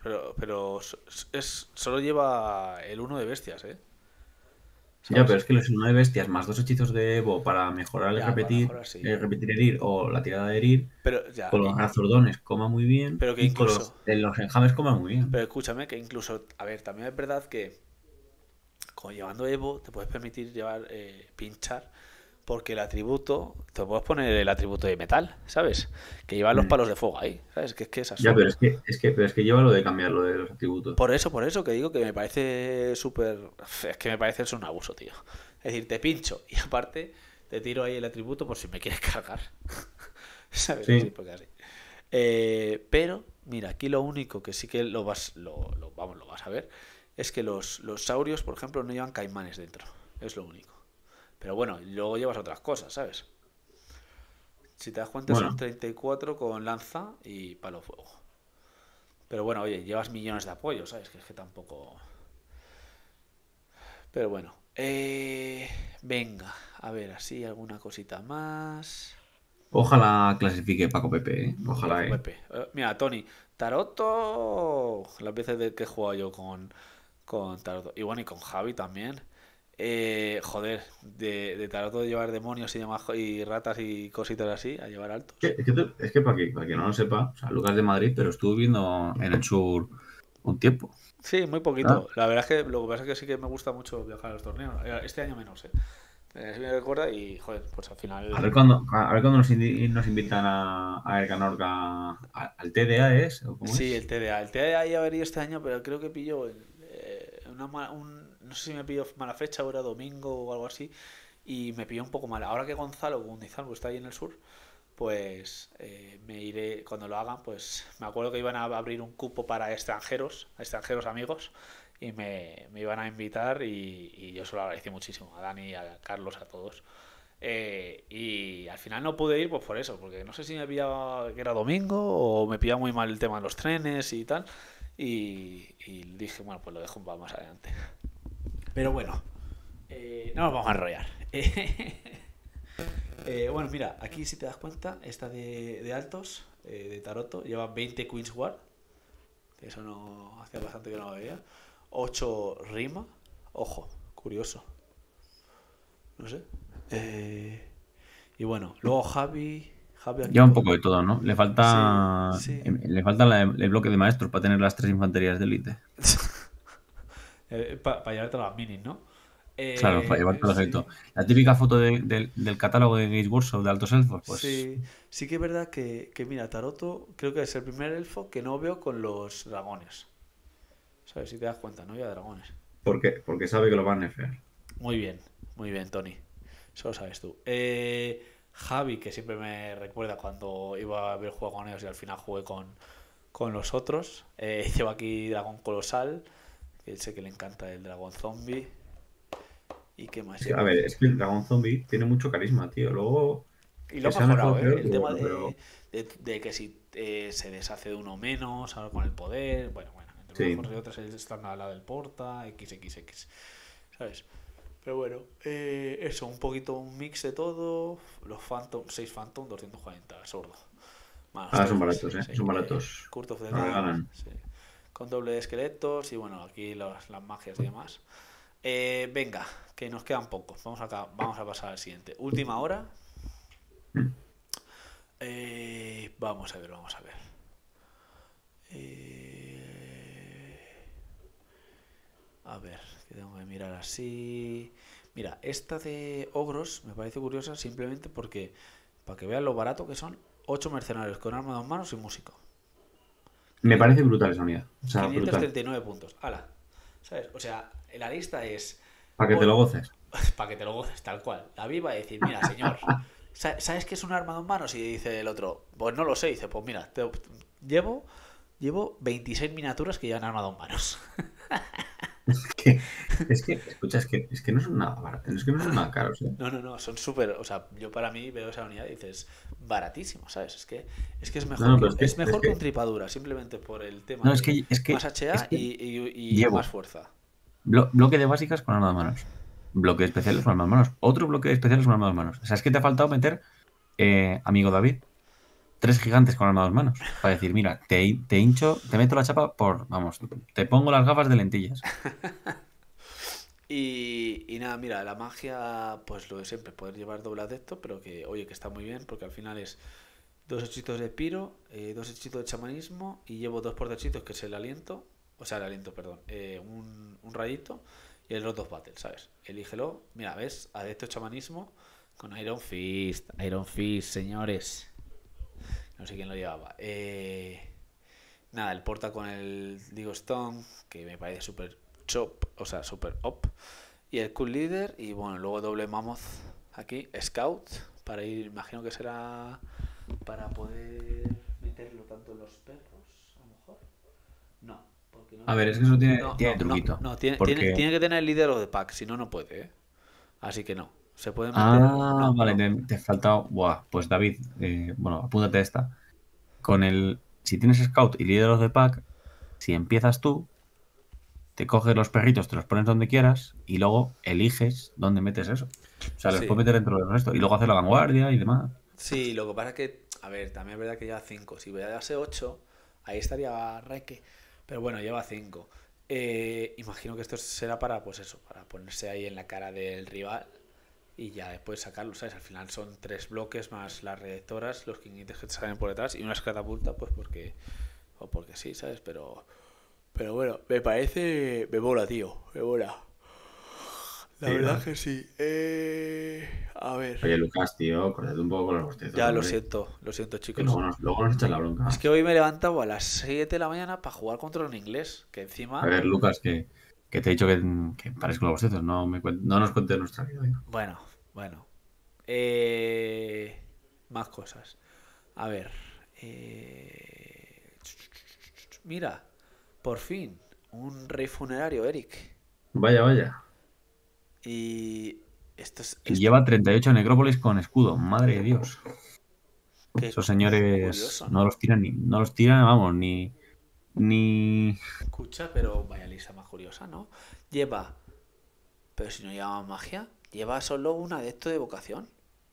solo lleva el uno de bestias, ¿eh? Ya, ¿Sabes? pero es que los 9 bestias más 2 hechizos de Evo para mejorar Ya, para mejorar, sí. repetir herir o la tirada de herir, Pero ya, con los razordones coma muy bien pero que y con incluso... los enjames coma muy bien. Pero escúchame, que incluso... A ver, también es verdad que como llevando Evo te puedes permitir llevar pinchar porque el atributo, te puedes poner el atributo de metal, ¿sabes? Que lleva los Mm. palos de fuego ahí, ¿sabes? Que es Ya, pero absurdo. es que lleva lo de cambiar lo de los atributos. Por eso que digo que me parece súper... Es que me parece es un abuso, tío. Es decir, te pincho y aparte te tiro ahí el atributo por si me quieres cargar. ¿Sabes? Así, Sí. porque así. Pero, mira, aquí lo único que sí que vamos, lo vas a ver, es que los saurios, por ejemplo, no llevan caimanes dentro. Es lo único. Pero bueno, luego llevas otras cosas, ¿sabes? Si te das cuenta son Bueno, 34 con lanza y palo fuego. Pero bueno, oye, llevas millones de apoyos, ¿sabes? Que es que tampoco... Pero bueno. Venga, a ver, así alguna cosita más. ojalá clasifique Paco Pepe, ¿eh? Ojalá, Paco ¿eh? Pepe. Mira, Tony, Taroto. Las veces de que he jugado yo con Taroto. Y bueno, y con Javi también. Joder, de Taroto de llevar demonios y demás, y ratas y cositas así, a llevar altos. Es que para que no lo sepa, o sea, Lucas de Madrid, pero estuvo viviendo en el sur un tiempo. Sí, muy ¿Verdad? poquito. La verdad es que lo que pasa es que sí que me gusta mucho viajar a los torneos. Este año menos, ¿eh? Sí me recuerda y, joder, pues al final... A ver cuándo nos invitan a El Canorca al TDA, ¿es? ¿O cómo Sí, el es? TDA. El TDA ya habría este año, pero creo que pilló no sé si me pilló mala fecha o era domingo o algo así. Y me pilló un poco mal. Ahora que Gonzalo Gundizalvo está ahí en el sur, pues me iré, cuando lo hagan, pues me acuerdo que iban a abrir un cupo para extranjeros amigos, y me iban a invitar y yo se lo agradecí muchísimo a Dani, a Carlos, a todos. Y al final no pude ir pues por eso, porque no sé si me pillaba que era domingo o me pillaba muy mal el tema de los trenes y tal. Y dije, bueno, pues lo dejo para más adelante. Pero bueno, no nos vamos a enrollar. Bueno, mira, aquí si te das cuenta, esta de altos, de Taroto, lleva 20 Queen's Guard, que eso no hacía bastante que no lo veía. 8 Rima, ojo, curioso, no sé. Y bueno, luego Javi aquí Lleva un con... poco de todo, ¿no? Sí, sí. Le falta el bloque de maestros para tener las 3 infanterías de élite. Para llevarte las minis, ¿no? Claro, para llevar todo efecto. Sí, La típica foto del catálogo de Games Workshop de altos elfos, pues sí. Sí que es verdad que mira, Taroto creo que es el primer elfo que no veo con los dragones. ¿Sabes? Si te das cuenta, no había dragones. porque sabe que lo van a nerfear. Muy bien, Tony. Eso lo sabes tú. Javi, que siempre me recuerda cuando iba a ver juego con ellos y al final jugué con los otros. Llevo aquí Dragón Colosal, que sé que le encanta el Dragón Zombie. ¿Y qué más A llevo ver, aquí? es que el dragón zombie tiene mucho carisma, tío. Luego, Y lo que ha sea mejor mejorado, o ¿eh? peor, El tema pero de que si se deshace de uno menos, ahora con el poder. Bueno, entre unas sí. cosas y otras están al lado del porta, XXX. ¿Sabes? Pero bueno, eso, un poquito un mix de todo. Los Phantom, 6 Phantom, 240, sordo. Bueno, Son baratos, sí, son baratos. Cult of the Lo regalan. Lamb, sí. Con doble de esqueletos y bueno, aquí las magias y demás. Venga, que nos quedan pocos. Vamos a pasar al siguiente. Última hora. Mm. Vamos a ver. A ver, que tengo que mirar así. Mira, esta de ogros me parece curiosa simplemente porque, para que vean lo barato que son, 8 mercenarios con arma de 2 manos y músico. Me parece brutal esa unidad. O sea, brutal. 539 puntos. ¡Hala! ¿Sabes? O sea, la lista es... Para que te lo goces. Para que te lo goces, tal cual. David va a decir, mira, señor, ¿sabes qué es un arma de 2 manos? Y dice el otro, pues no lo sé. Y dice, pues mira, llevo 26 miniaturas que llevan arma de 2 manos. Escucha, es que no son nada baratos, es que no son nada caros, ¿eh? No, son súper, o sea, yo para mí veo esa unidad y dices, baratísimo, ¿sabes? Es que es mejor, No, pero es mejor que- que un tripadura, simplemente por el tema No, de es que más HA es que y llevo más fuerza. bloque de básicas con arma de manos. Bloque de especiales con arma de manos. Otro bloque de especiales con arma de manos. O sea, es que te ha faltado meter, amigo David, 3 gigantes con arma de manos. Para decir, mira, te hincho, te meto la chapa vamos, te pongo las gafas de lentillas. Y nada, mira, la magia, pues lo de siempre, poder llevar doble adepto, pero que, oye, que está muy bien, porque al final es 2 hechizos de piro, 2 hechizos de chamanismo, y llevo 2 hechizos que es el aliento, perdón, un rayito, y el Rod of Battle, ¿sabes? Elígelo, mira, ¿ves? Adepto chamanismo con Iron Fist, señores. No sé quién lo llevaba. Nada, el porta con el Digo Stone, que me parece súper chop, o sea, súper op. Y el Cool Leader, y bueno, luego doble Mammoth aquí, Scout, para ir, imagino que será para poder meterlo tanto en los perros, a lo mejor. No, porque no. A ver, es que eso tiene truquito. No, tiene que tener el líder o de pack, si no, no puede, ¿eh? Así que no. Se puede meter. Ah, vale, te falta. Buah, pues David, bueno, apúntate esta. Si tienes Scout y líderes de pack, si empiezas tú, te coges los perritos, te los pones donde quieras y luego eliges dónde metes eso. O sea, los Sí. puedes meter dentro del resto y luego hacer la vanguardia y demás. Sí, lo que pasa es que, a ver, también es verdad que lleva 5. Si llevase 8, ahí estaría Reque. Pero bueno, lleva 5. Imagino que esto será para, pues eso, para ponerse ahí en la cara del rival y ya después sacarlo, ¿sabes? Al final son 3 bloques más las reactoras, los quinguites que te salen por detrás y una catapulta, pues porque sí, ¿sabes? Pero bueno, me parece, me mola, tío, me mola. La Sí, verdad vale. que sí. A ver. Oye, Lucas, tío, córtate un poco con los bostezos. Ya, lo hombre, siento, que chicos. luego nos echas la bronca. Es que hoy me he levantado a las 7 de la mañana para jugar contra un inglés, que A encima... ver, Lucas, que te he dicho que pares con los bostezos, no nos cuentes nuestra vida. Venga. Bueno. Más cosas. A ver. Mira, por fin, un rey funerario, Eric. Vaya. Y esto es... Y lleva 38 necrópolis con escudo, madre de Dios. Qué Esos señores curioso, no los tiran, vamos, ni. Escucha, pero vaya lista más curiosa, ¿no? Lleva... Pero si no lleva magia, lleva solo un adepto de vocación.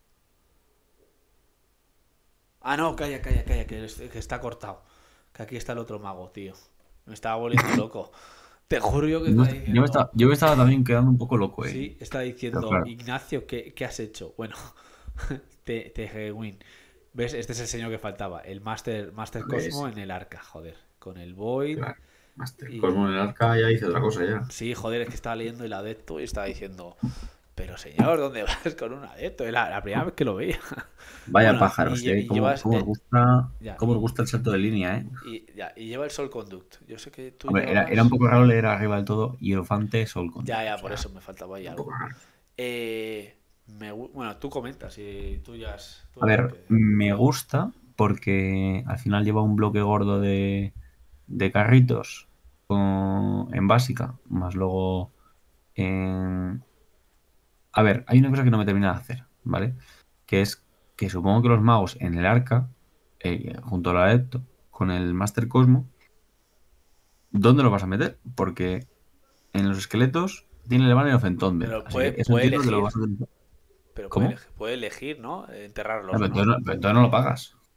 Ah, no, calla, que está cortado. Que aquí está el otro mago, tío. Me estaba volviendo loco. Te juro yo que No, está diciendo... yo me estaba también quedando un poco loco, Sí, está diciendo, Pero claro. Ignacio, ¿qué has hecho? Bueno, Win. ¿Ves? Este es el señor que faltaba. El Master Cosmo en el arca, joder. Con el Void. Claro. Master Y- Cosmo en el arca ya hice otra cosa ya. Sí, joder, es que estaba leyendo el adepto y estaba diciendo, pero señor, ¿dónde vas con un adepto? Es la primera vez que lo veía. Vaya Bueno, pájaros, y cómo llevas, os gusta, ya, cómo os gusta el salto de línea, ¿eh? y lleva el Soul Conduct. Yo sé que tú Hombre, llevabas... era un poco raro leer arriba del todo Hierofante Soul Conduct. Ya, o por sea, eso me faltaba ahí un algo. poco raro. Bueno, tú comentas y tú ya has... A ver, me gusta porque al final lleva un bloque gordo de carritos en básica, más luego en... A ver, hay una cosa que no me termina de hacer, ¿vale? Que es que supongo que los magos en el arca, junto al adepto, con el Master Cosmo, ¿dónde lo vas a meter? Porque en los esqueletos tiene el Banner of Entombment. Pero Así puede que eso entiendo que lo elegir. vas a tener. Pero ¿Cómo? puede elegir, ¿no? Enterrarlos, Pero ¿no? entonces no lo pagas.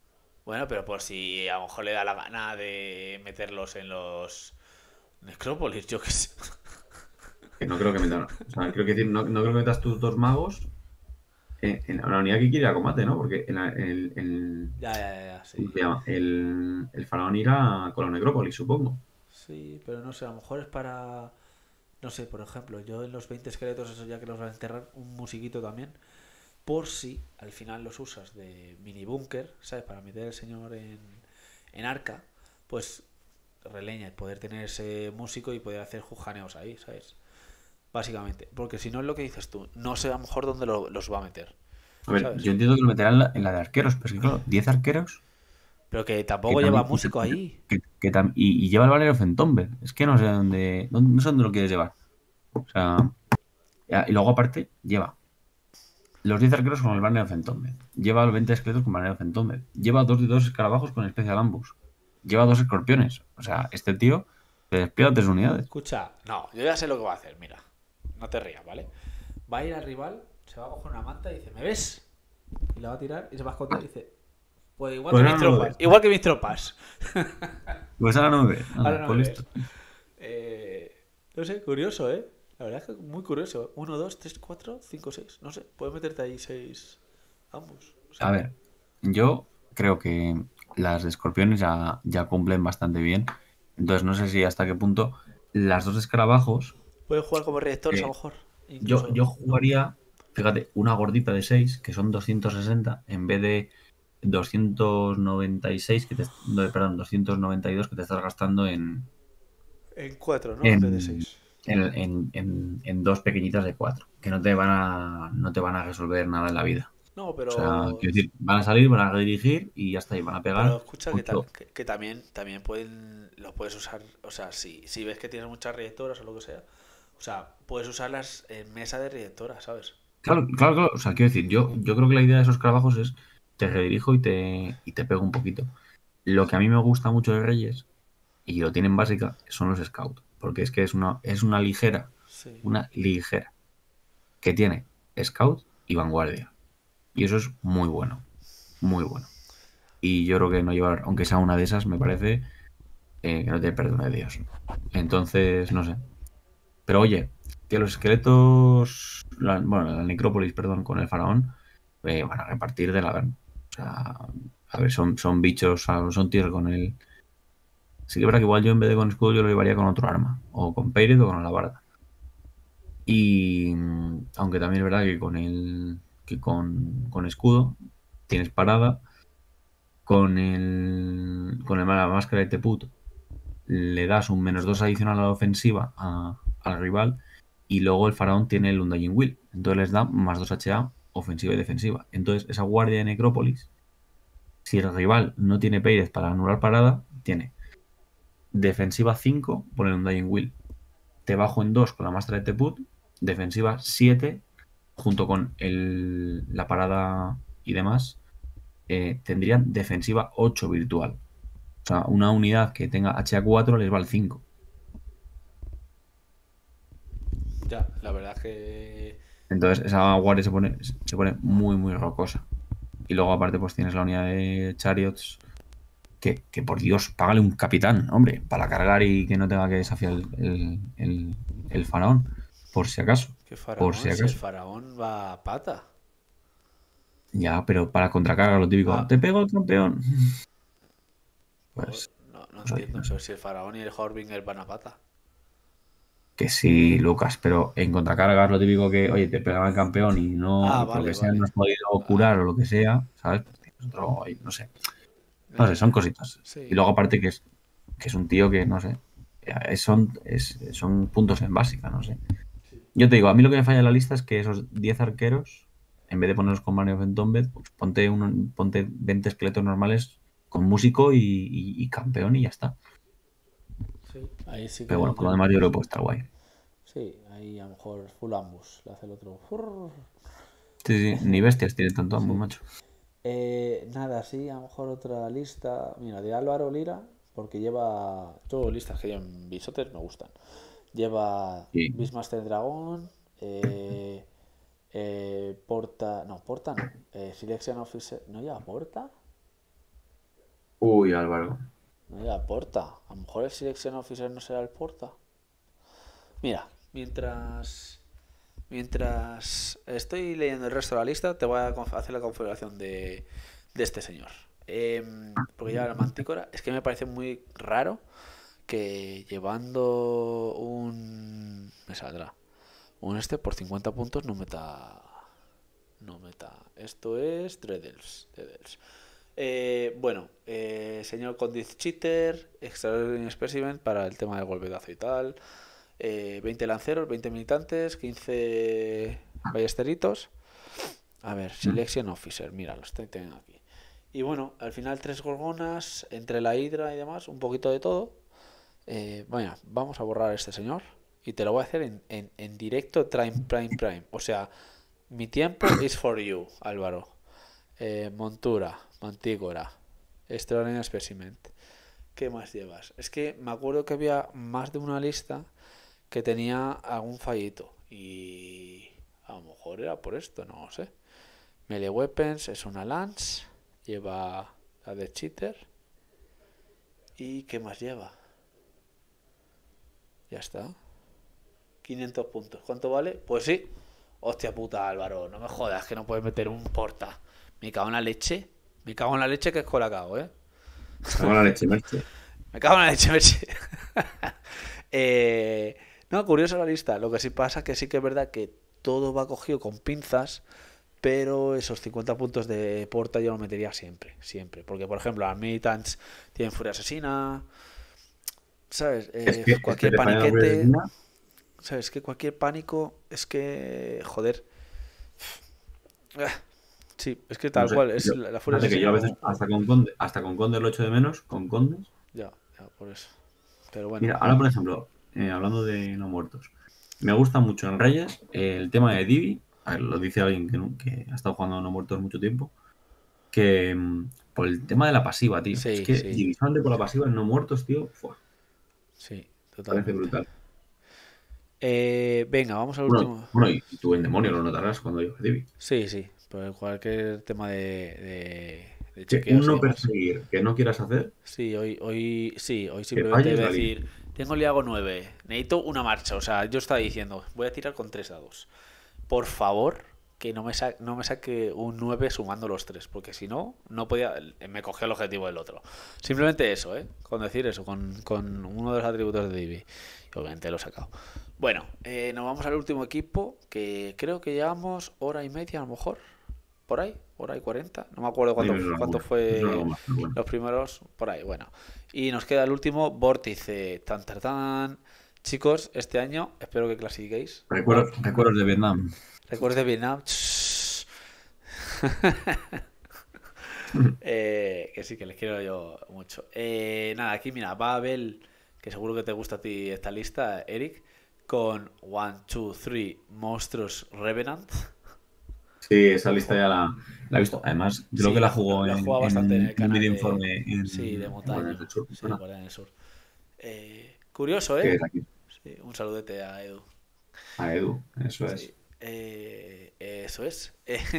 Bueno, pero por si a lo mejor le da la gana de meterlos en los Necrópolis, yo qué sé. Que no creo que metan. O sea, creo que decir, no creo que metas tus dos magos en la unidad que quiere ir a combate, ¿no? Porque Ya, ¿cómo sí. se llama? El faraón irá con la necrópolis, supongo. Sí, pero no sé, a lo mejor es para... No sé, por ejemplo, yo en los 20 esqueletos, eso ya que los van a enterrar, un musiquito también, por si al final los usas de mini búnker, ¿sabes? Para meter al señor en arca, pues releña y poder tener ese músico y poder hacer jujaneos ahí, ¿sabes? Básicamente, porque si no es lo que dices tú, no sé a lo mejor dónde los va a meter, A ver, ¿sabes? yo entiendo que lo meterán en la de arqueros, pero es que claro, 10 arqueros Pero que que tampoco lleva también. músico ahí. Y lleva el Valero Fentomber. Es que no sé dónde. No sé dónde lo quieres llevar. O sea. Y luego aparte, lleva los 10 arqueros con el banner of Entombed. Lleva los 20 esqueletos con banner of Entombed. Lleva 2 de 2 escarabajos con Special Ambush. Lleva 2 escorpiones. O sea, este tío te despierta 3 unidades. Escucha, no, yo ya sé lo que va a hacer, mira. No te rías, ¿vale? Va a ir al rival, se va a coger una manta y dice, ¿me ves? Y la va a tirar y se va a esconder y dice, pues igual Pues que ahora mis no lo tropas, ves. igual que mis tropas. Pues ahora no me ves. Ahora Anda, no me pues listo. ves. No sé, curioso, ¿eh? La verdad es que muy curioso. 1, 2, 3, 4, 5, 6. No sé, puedes meterte ahí 6 ambos. O A sea, ver, yo creo que las de escorpiones ya cumplen bastante bien. Entonces no sé si hasta qué punto las dos escarabajos. puedes jugar como reactores a lo eh, mejor. Yo, Incluso, yo ¿no? jugaría, fíjate, una gordita de 6 que son 260, en vez de 296, no, perdón, 292 que te estás gastando En 4, ¿no? En vez de en, 6. en dos pequeñitas de 4 que no te van a resolver nada en la vida. No, O sea, pero quiero decir, van a salir, van a redirigir y ya está, y van a Pero pegar escucha mucho. que también pueden, lo puedes usar, o sea, si ves que tienes muchas reactoras o lo que sea, o sea, puedes usarlas en mesa de reactoras, ¿sabes? Claro, claro, claro. O sea, quiero decir, yo creo que la idea de esos trabajos es te redirijo y te pego un poquito. Lo que a mí me gusta mucho de Reyes y lo tienen básica son los scouts, porque es que Sí. una ligera, que tiene scout y vanguardia. Y eso es muy bueno, muy bueno. Y yo creo que no llevar, aunque sea una de esas, me parece que no tiene perdón de Dios. Entonces, no sé. Pero oye, que los esqueletos, bueno, la necrópolis, perdón, con el faraón, van a repartir de la verga. O sea, a ver, son bichos, son tíos con el. Sí que es verdad que igual yo en vez de con escudo yo lo llevaría con otro arma, o con Peiret o con la barda. Y aunque también es verdad que con escudo tienes parada, con la máscara de Teput le das un -2 adicional a la ofensiva al rival y luego el faraón tiene el Undying Will. Entonces les da +2 HA ofensiva y defensiva. Entonces esa guardia de Necrópolis, si el rival no tiene Peiret para anular parada, tiene defensiva 5 por el Undying Will. Te bajo en 2 con la máscara de Teput, defensiva 7 junto con la parada y demás, tendrían defensiva 8 virtual. O sea, una unidad que tenga HA4 les va al 5. Ya, la verdad es que... Entonces esa guardia se pone muy, muy rocosa. Y luego aparte pues tienes la unidad de Chariots que por Dios, págale un capitán, hombre, para cargar y que no tenga que desafiar el faraón, por si acaso. ¿Qué Por faraón? si Si el acaso. faraón va a pata. Ya, pero para contracargar lo típico. Ah, Te pego el campeón. joder, Pues, no pues oye, entiendo, no sé. pero si el faraón y el Horbinger van a pata. Que sí, Lucas, pero en contracargas lo típico que, oye, te pegaba el campeón y no, Ah, y por lo vale, que sea no vale. has podido Ah, curar o lo que sea, ¿sabes? Pues tienes otro, no sé. No ya, sé, son ya. cositas. Y Sí. luego aparte que es un tío que, no sé, son puntos en básica, no sé. Yo te digo, a mí lo que me falla en la lista es que esos 10 arqueros, en vez de ponerlos con Banner of Entombed, pues ponte 20 esqueletos normales con músico y campeón y ya está. Sí, ahí sí Pero bueno, que por yo... lo demás yo creo que puede estar guay. Sí, ahí a lo mejor full ambus. Le hace el otro... furr. Sí, sí, ni bestias tiene tanto muy Sí. macho. Nada, sí, a lo mejor otra lista. Mira, de Álvaro Lira, porque lleva. Todas listas que llevan bisotes me gustan. Lleva Sí. Beastmaster Dragón, Porta. No, Porta no. Selection Officer. ¿No lleva Porta? Uy, Álvaro. Mira, Porta. A lo mejor el Selection Officer no será el Porta. Mira, mientras estoy leyendo el resto de la lista, te voy a hacer la configuración de este señor. Porque ya la Mantícora, es que me parece muy raro que llevando un... Me saldrá. Un este por 50 puntos no meta... No meta. Esto es Dreadels. Bueno, señor Condit Cheater, Extraordinary Specimen para el tema del golpetazo y tal. 20 lanceros, 20 militantes, 15 ballesteritos. A ver, Selection Officer, mira, los tengo aquí. Y bueno, al final 3 gorgonas, entre la hidra y demás, un poquito de todo. Bueno, vamos a borrar a este señor. Y te lo voy a hacer en directo, prime. O sea, mi tiempo is for you, Álvaro. Montura, Mantícora, Extraordinary Specimen. ¿Qué más llevas? Es que me acuerdo que había más de una lista que tenía algún fallito. Y a lo mejor era por esto, no lo sé. Melee Weapons es una Lance. Lleva la de Cheater. ¿Y qué más lleva? Ya está. 500 puntos. ¿Cuánto vale? Pues sí. Hostia puta, Álvaro. No me jodas que no puedes meter un porta. Me cago en la leche. Me cago en la leche que es colacao, ¿eh? Cago en la leche, Merche. Me cago en la leche, Merche. No, curiosa la lista. Lo que sí pasa que sí que es verdad que todo va cogido con pinzas, pero esos 50 puntos de porta yo lo metería siempre. Porque, por ejemplo, las militants tienen furia asesina. ¿Sabes? Cualquier te falla la furia paniquete. asesina. ¿Sabes? Que cualquier pánico es que... Joder. Sí, es que tal No sé, cual. Es la furia fíjate que yo a veces asesina. hasta con Conde lo echo de menos, con Condes. Ya, por eso. Pero bueno. Mira, ahora por ejemplo, hablando de no muertos, me gusta mucho en Reyes el tema de Divi. A ver, lo dice alguien que ha estado jugando no muertos mucho tiempo. Que por el tema de la pasiva, tío. Sí, Es que sí. divisando por la pasiva en no muertos, tío, Sí, parece totalmente. brutal. Venga, vamos al último. Bueno, y tú en demonio lo notarás cuando llevas Divi. Sí, por cualquier tema de Que chequeos un y no demás. perseguir que no quieras hacer, Sí, hoy que simplemente falles voy a la decir, tengo liago 9, necesito una marcha. O sea, yo estaba diciendo, voy a tirar con 3 dados. Por favor, que no me saque un 9 sumando los 3, porque si no, no podía, me cogió el objetivo del otro. Simplemente eso, con decir eso, con uno de los atributos de Divi. Y obviamente lo he sacado. Bueno, nos vamos al último equipo, que creo que llevamos hora y media a lo mejor. Por ahí, hora y 40. No me acuerdo cuánto fue bueno. los primeros. Por ahí, bueno. Y nos queda el último, Vórtice. Tan, tan, tan. Chicos, este año espero que clasifiquéis. Recuerdos de Vietnam. Recuerdos de Vietnam. Que sí, que les quiero yo mucho. Nada, aquí mira, va Abel, que seguro que te gusta a ti esta lista, Eric, con 1, 2, 3 Monstruos Revenant. Sí, esa lista ya la he visto. Además, yo creo que la jugó la en juega bastante en el canal Medio de... Informe Sí, de montaña. Guardianes del Sur. Sí, Guardianes del Sur. Curioso, Que ¿eh? es aquí. Sí, un saludete a Edu. A Edu, eso Sí. es. Eso es.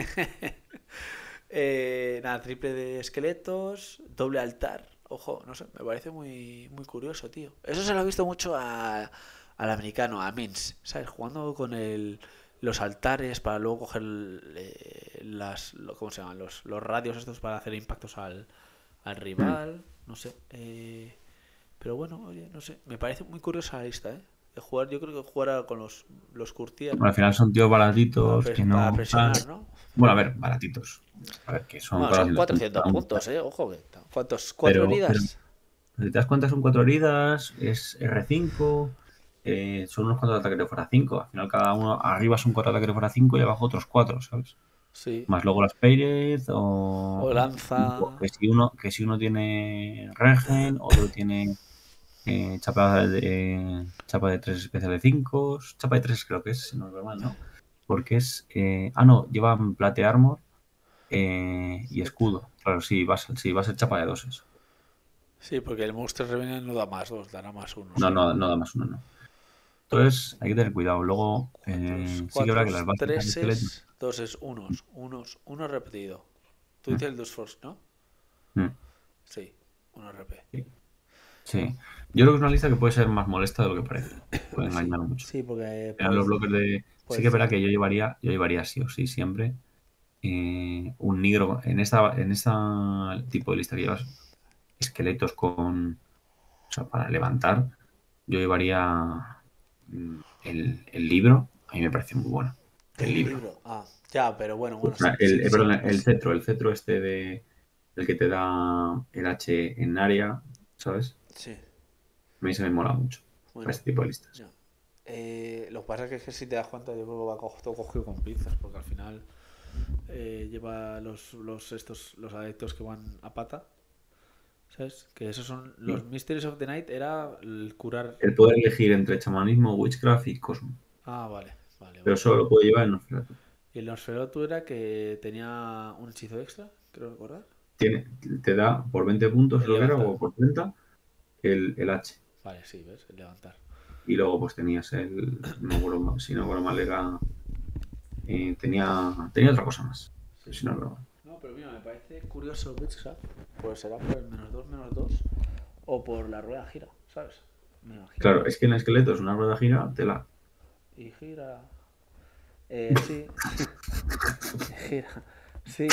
Nada, triple de esqueletos, doble altar. Ojo, no sé, me parece muy, muy curioso, tío. Eso se lo he visto mucho al americano, a Mins, ¿sabes? Jugando con los altares para luego coger ¿cómo se llaman? Los radios estos para hacer impactos al rival. No sé. Pero bueno, oye, no sé. Me parece muy curiosa la lista, ¿eh? De jugar, yo creo que jugar con los Courtier Bueno, al final son tíos baratitos que no. para presionar, ¿no? Bueno, a ver, baratitos. A ver, que son. Bueno, son 400 puntos, Ojo, que ¿cuántos? ¿4 heridas? Pero si te das cuenta, son 4 heridas, es R5, son unos 4 ataques de fuera 5. Al final, cada uno arriba son 4 ataques de fuera 5 y abajo otros 4, ¿sabes? Sí. Más luego las Peired o lanza. Que si uno tiene Regen, otro tiene chapa de 3 especial de 5. Chapa de 3 creo que es, si no es normal, ¿no? Porque es. No, llevan plate armor y escudo. Claro, sí, va a ser chapa de 2 eso. Sí, porque el Monster Revenant no da más 2, dará más 1. No da más 1, no. Entonces hay que tener cuidado. Luego, sí que habrá que las bases de esqueletos. 2 es uno repetido. Tú dices el 2 Force, ¿no? Sí. 1RP. Sí. Yo creo que es una lista que puede ser más molesta de lo que parece. Puede engañar mucho. Sí, porque Eran los bloques de... puede Sí que es verdad ser. que yo llevaría sí o sí siempre un negro. En esta tipo de lista que llevas esqueletos con... O sea, para levantar, yo llevaría el libro. A mí me parece muy bueno. El libro. Ah, ya, pero bueno, O sea, sí, sí, perdón, el cetro este el que te da el H en área, ¿sabes? sí. A mí se me mola mucho para Bueno, este tipo de listas. ya. Lo que pasa es que si te das cuenta, yo creo que va todo cogido con pinzas, porque al final lleva los adeptos que van a pata, ¿sabes? Que esos son los Mysteries of the Night, era el curar. El poder elegir entre chamanismo, witchcraft y cosmo. Ah, vale. Pero solo lo puede llevar el Nosferatu. Y el Nosferatu era que tenía un hechizo extra, creo recordar. Te da por 20 puntos, El creo que era, levantar. o por 30, el H. Vale, sí, ¿ves? El levantar. Y luego pues tenías no me acuerdo mal, si no me acuerdo mal era... tenía otra cosa más. Si no, No, pero mira, me parece curioso el Witchcraft. Pues será por el -2/-2 o por la rueda gira, ¿sabes? Me imagino. Claro, es que en el esqueleto es una rueda gira, tela. Y gira. Sí. Gira. Sí.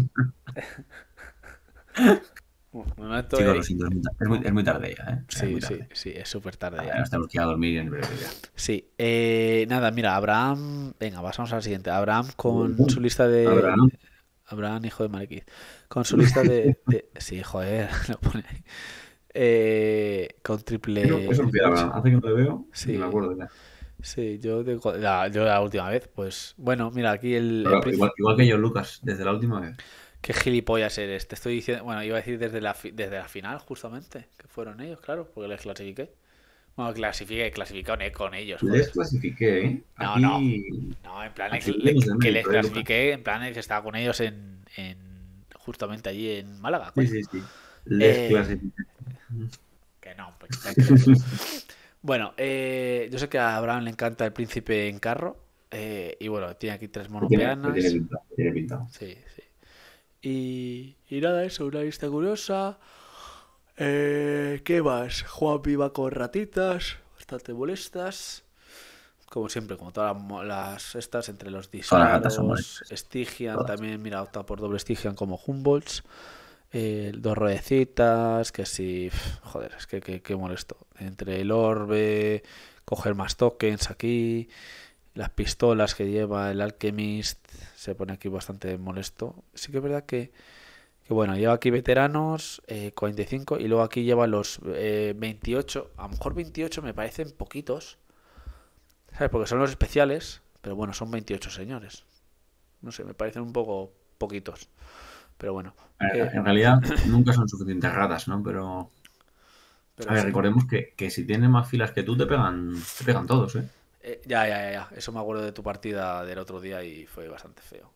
Me meto Chicos, ahí. lo siento, es muy tarde ya, ¿eh? O sea, es Sí, muy sí, tarde. sí, es súper tarde Ya ya. nos tenemos que ir a dormir en breve ya. Sí, nada, mira, Abraham. Venga, pasamos al siguiente. Abraham con su lista de. Abraham. Abraham, hijo de Malekith. Con su lista Sí, joder, lo pone ahí. Con triple. Es un fiel Abraham. Hace que no le veo Sí. y me acuerdo ya. Sí, yo la última vez, pues. Bueno, mira, aquí el Igual que yo, Lucas, desde la última vez. Qué gilipollas eres. Te estoy diciendo. Bueno, iba a decir desde la final, justamente. Que fueron ellos, claro, porque les clasifiqué. Bueno, clasifiqué con ellos. Joder. Les clasifiqué, ¿eh? No, Aquí... no, en plan aquí que tenemos el les mérito, clasifiqué, en plan que estaba con ellos en justamente allí en Málaga. Coño. Sí. Les clasifiqué. Que no, pues, bueno, yo sé que a Abraham le encanta el príncipe en carro. Y bueno, tiene aquí 3 monopeanas. Tiene pintado. Sí. Y nada, eso, una lista curiosa. ¿Qué más? Juanpi va con ratitas, bastante molestas. Como siempre, como todas las estas, entre los disparos, Stygian todas. también, mira, opta por doble Stygian como Humboldts. 2 ruedecitas, que sí, joder, es que molesto. Entre el orbe, coger más tokens aquí, las pistolas que lleva el Alchemist, se pone aquí bastante molesto. Sí que es verdad que bueno, lleva aquí veteranos, 45, y luego aquí lleva los 28. A lo mejor 28 me parecen poquitos, ¿sabes? Porque son los especiales, pero bueno, son 28 señores. No sé, me parecen un poco poquitos. Pero bueno. En realidad nunca son suficientes ratas, ¿no? Pero a ver, recordemos que si tienen más filas que tú, te pegan todos, ¿eh? Ya. Eso me acuerdo de tu partida del otro día y fue bastante feo.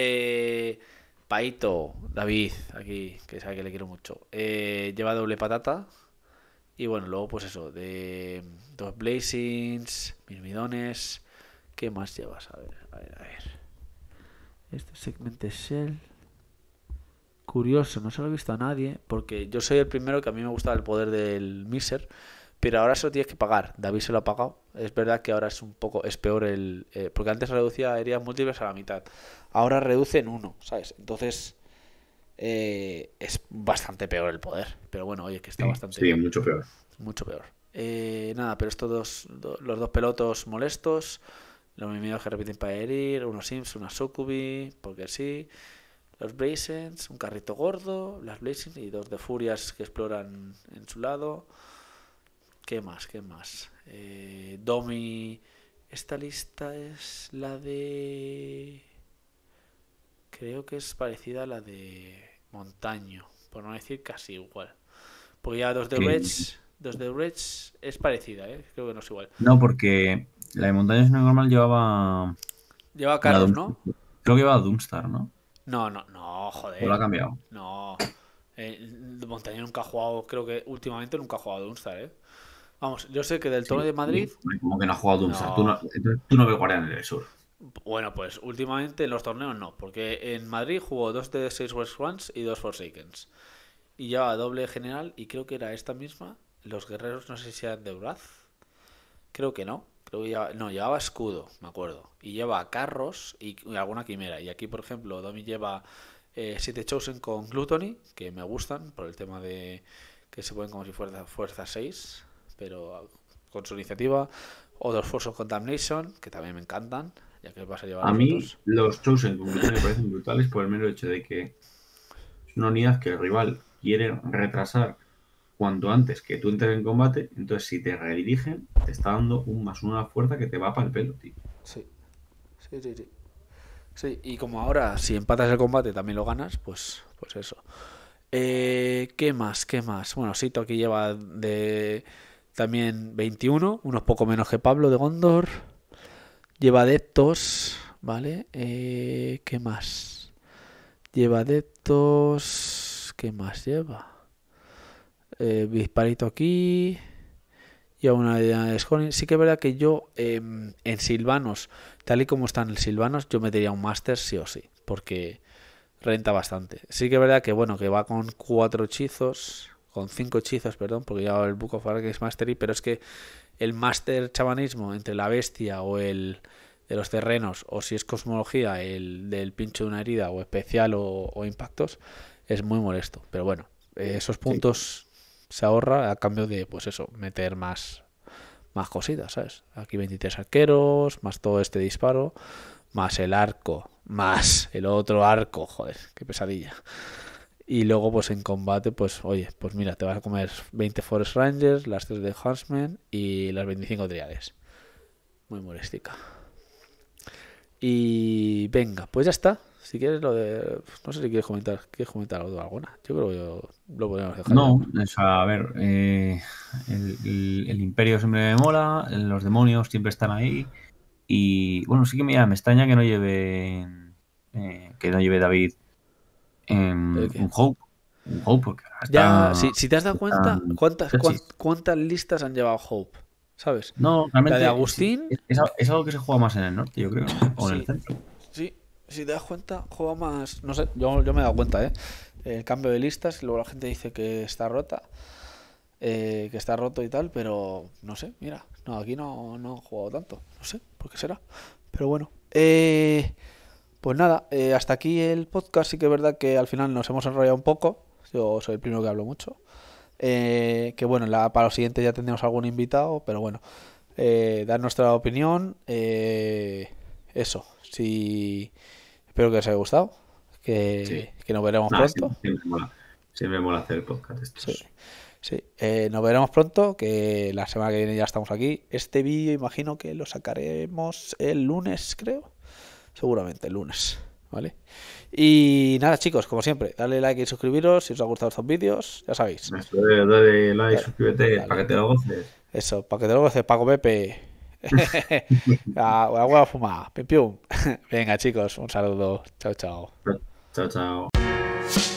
Paito, David, aquí, que sabe que le quiero mucho. Lleva doble patata. Y bueno, luego pues eso, de 2 Blazings, Mirmidones. ¿Qué más llevas? A ver. Este segmento Shell. Curioso, no se lo he visto a nadie. Porque yo soy el primero que a mí me gustaba el poder del Miser. Pero ahora se lo tienes que pagar. David se lo ha pagado. Es verdad que ahora es peor porque antes reducía heridas múltiples a la mitad. Ahora reduce en 1, ¿sabes? Entonces es bastante peor el poder. Pero bueno, oye, que está bastante bien. Mucho peor. Mucho peor. Nada, pero estos los 2 pelotos molestos. Los enemigos que repiten para herir. Unos Sims, una Succubi, porque sí. Los Blazens, un carrito gordo. Las Blazens y 2 de Furias que exploran en su lado. ¿Qué más? Domi. Esta lista es la de... Creo que es parecida a la de Montaño, por no decir casi igual. Porque ya 2 de Reds, 2 de Reds es parecida, ¿eh? Creo que no es igual. No, porque la de Montaña normal llevaba Carros, ¿no? Creo que llevaba Doomstar, ¿no? No, joder. ¿O lo ha cambiado? No. Montaña nunca ha jugado, creo que últimamente nunca ha jugado Doomstar, ¿eh? Vamos, yo sé que del torneo de Madrid... Como que no ha jugado Doomstar. Tú no ves Guardianes del Sur. Bueno, pues últimamente en los torneos no, porque en Madrid jugó 2 de 6 West Ones y 2 Forsakens. y llevaba doble general y creo que era esta misma. Los guerreros no sé si eran de Wrath. Creo que no. Creo que llevaba escudo, me acuerdo. Y lleva carros y alguna quimera. Y aquí, por ejemplo, Domi lleva 7 Chosen con Gluttony, que me gustan por el tema de que se ponen como si fuerza 6, pero con su iniciativa. Otros Force of Condemnation, que también me encantan, ya que vas a llevar A los mí otros. los Chosen me parecen brutales por el mero hecho de que es una unidad que el rival quiere retrasar cuanto antes que tú entres en combate, entonces si te redirigen, te está dando un +1 a la fuerza que te va para el pelo, tío. Sí. Sí, y como ahora, si empatas el combate también lo ganas, pues eso. ¿Qué más? Bueno, Sito aquí lleva de también 21, unos poco menos que Pablo de Gondor. Lleva adeptos, ¿vale? ¿Qué más? Lleva adeptos. ¿Qué más lleva? Disparito aquí. Lleva una de Scoring. Sí que es verdad que yo en Silvanos, tal y como están en Silvanos, yo metería un Master sí o sí, porque renta bastante. Sí que es verdad que bueno, que va con 4 hechizos, con 5 hechizos, perdón, porque lleva el Book of Arcane Mastery, pero es que el Master chamanismo entre la bestia o el de los terrenos, o si es cosmología, el del pincho de una herida o especial o impactos, es muy molesto. Pero bueno, esos puntos se ahorra a cambio de, pues eso, meter más cositas, ¿sabes? Aquí 23 arqueros, más todo este disparo, más el arco, más el otro arco, joder, qué pesadilla. Y luego, pues en combate, pues oye, pues mira, te vas a comer 20 Forest Rangers, las 3 de Huntsman y las 25 triades. Muy molestica. Y venga, pues ya está. Si quieres lo de... No sé si quieres comentar algo alguna. Yo creo que lo podemos dejar. No, o sea, a ver, el Imperio siempre me mola, los demonios siempre están ahí. Y bueno, sí que me extraña que no lleve David un Hope. Un Hope, porque ya, si te has dado cuenta, ¿cuántas listas han llevado Hope? ¿Sabes? No, realmente la de Agustín es algo que se juega más en el norte, yo creo, ¿no? O en el centro. Sí, si te das cuenta, juega más. No sé, yo me he dado cuenta, el cambio de listas, luego la gente dice que está rota, que está roto y tal, pero no sé, mira, no, aquí no he jugado tanto, no sé por qué será, pero bueno. Pues nada, hasta aquí el podcast. Sí que es verdad que al final nos hemos enrollado un poco, yo soy el primero que hablo mucho. Que bueno, para los siguientes ya tendremos algún invitado, pero bueno, dar nuestra opinión, eso, sí, espero que os haya gustado, que nos veremos pronto. Siempre mola hacer el podcast. Sí, nos veremos pronto, que la semana que viene ya estamos aquí. Este vídeo imagino que lo sacaremos el lunes, creo, seguramente el lunes, ¿vale? Y nada, chicos, como siempre, dale like y suscribiros si os han gustado estos vídeos, ya sabéis. Dale like, suscríbete, para que te lo goces. Eso, para que te lo goces, Paco Pepe. Agua fumada, pim pium. Venga, chicos, un saludo. Chao, chao. Chao, chao.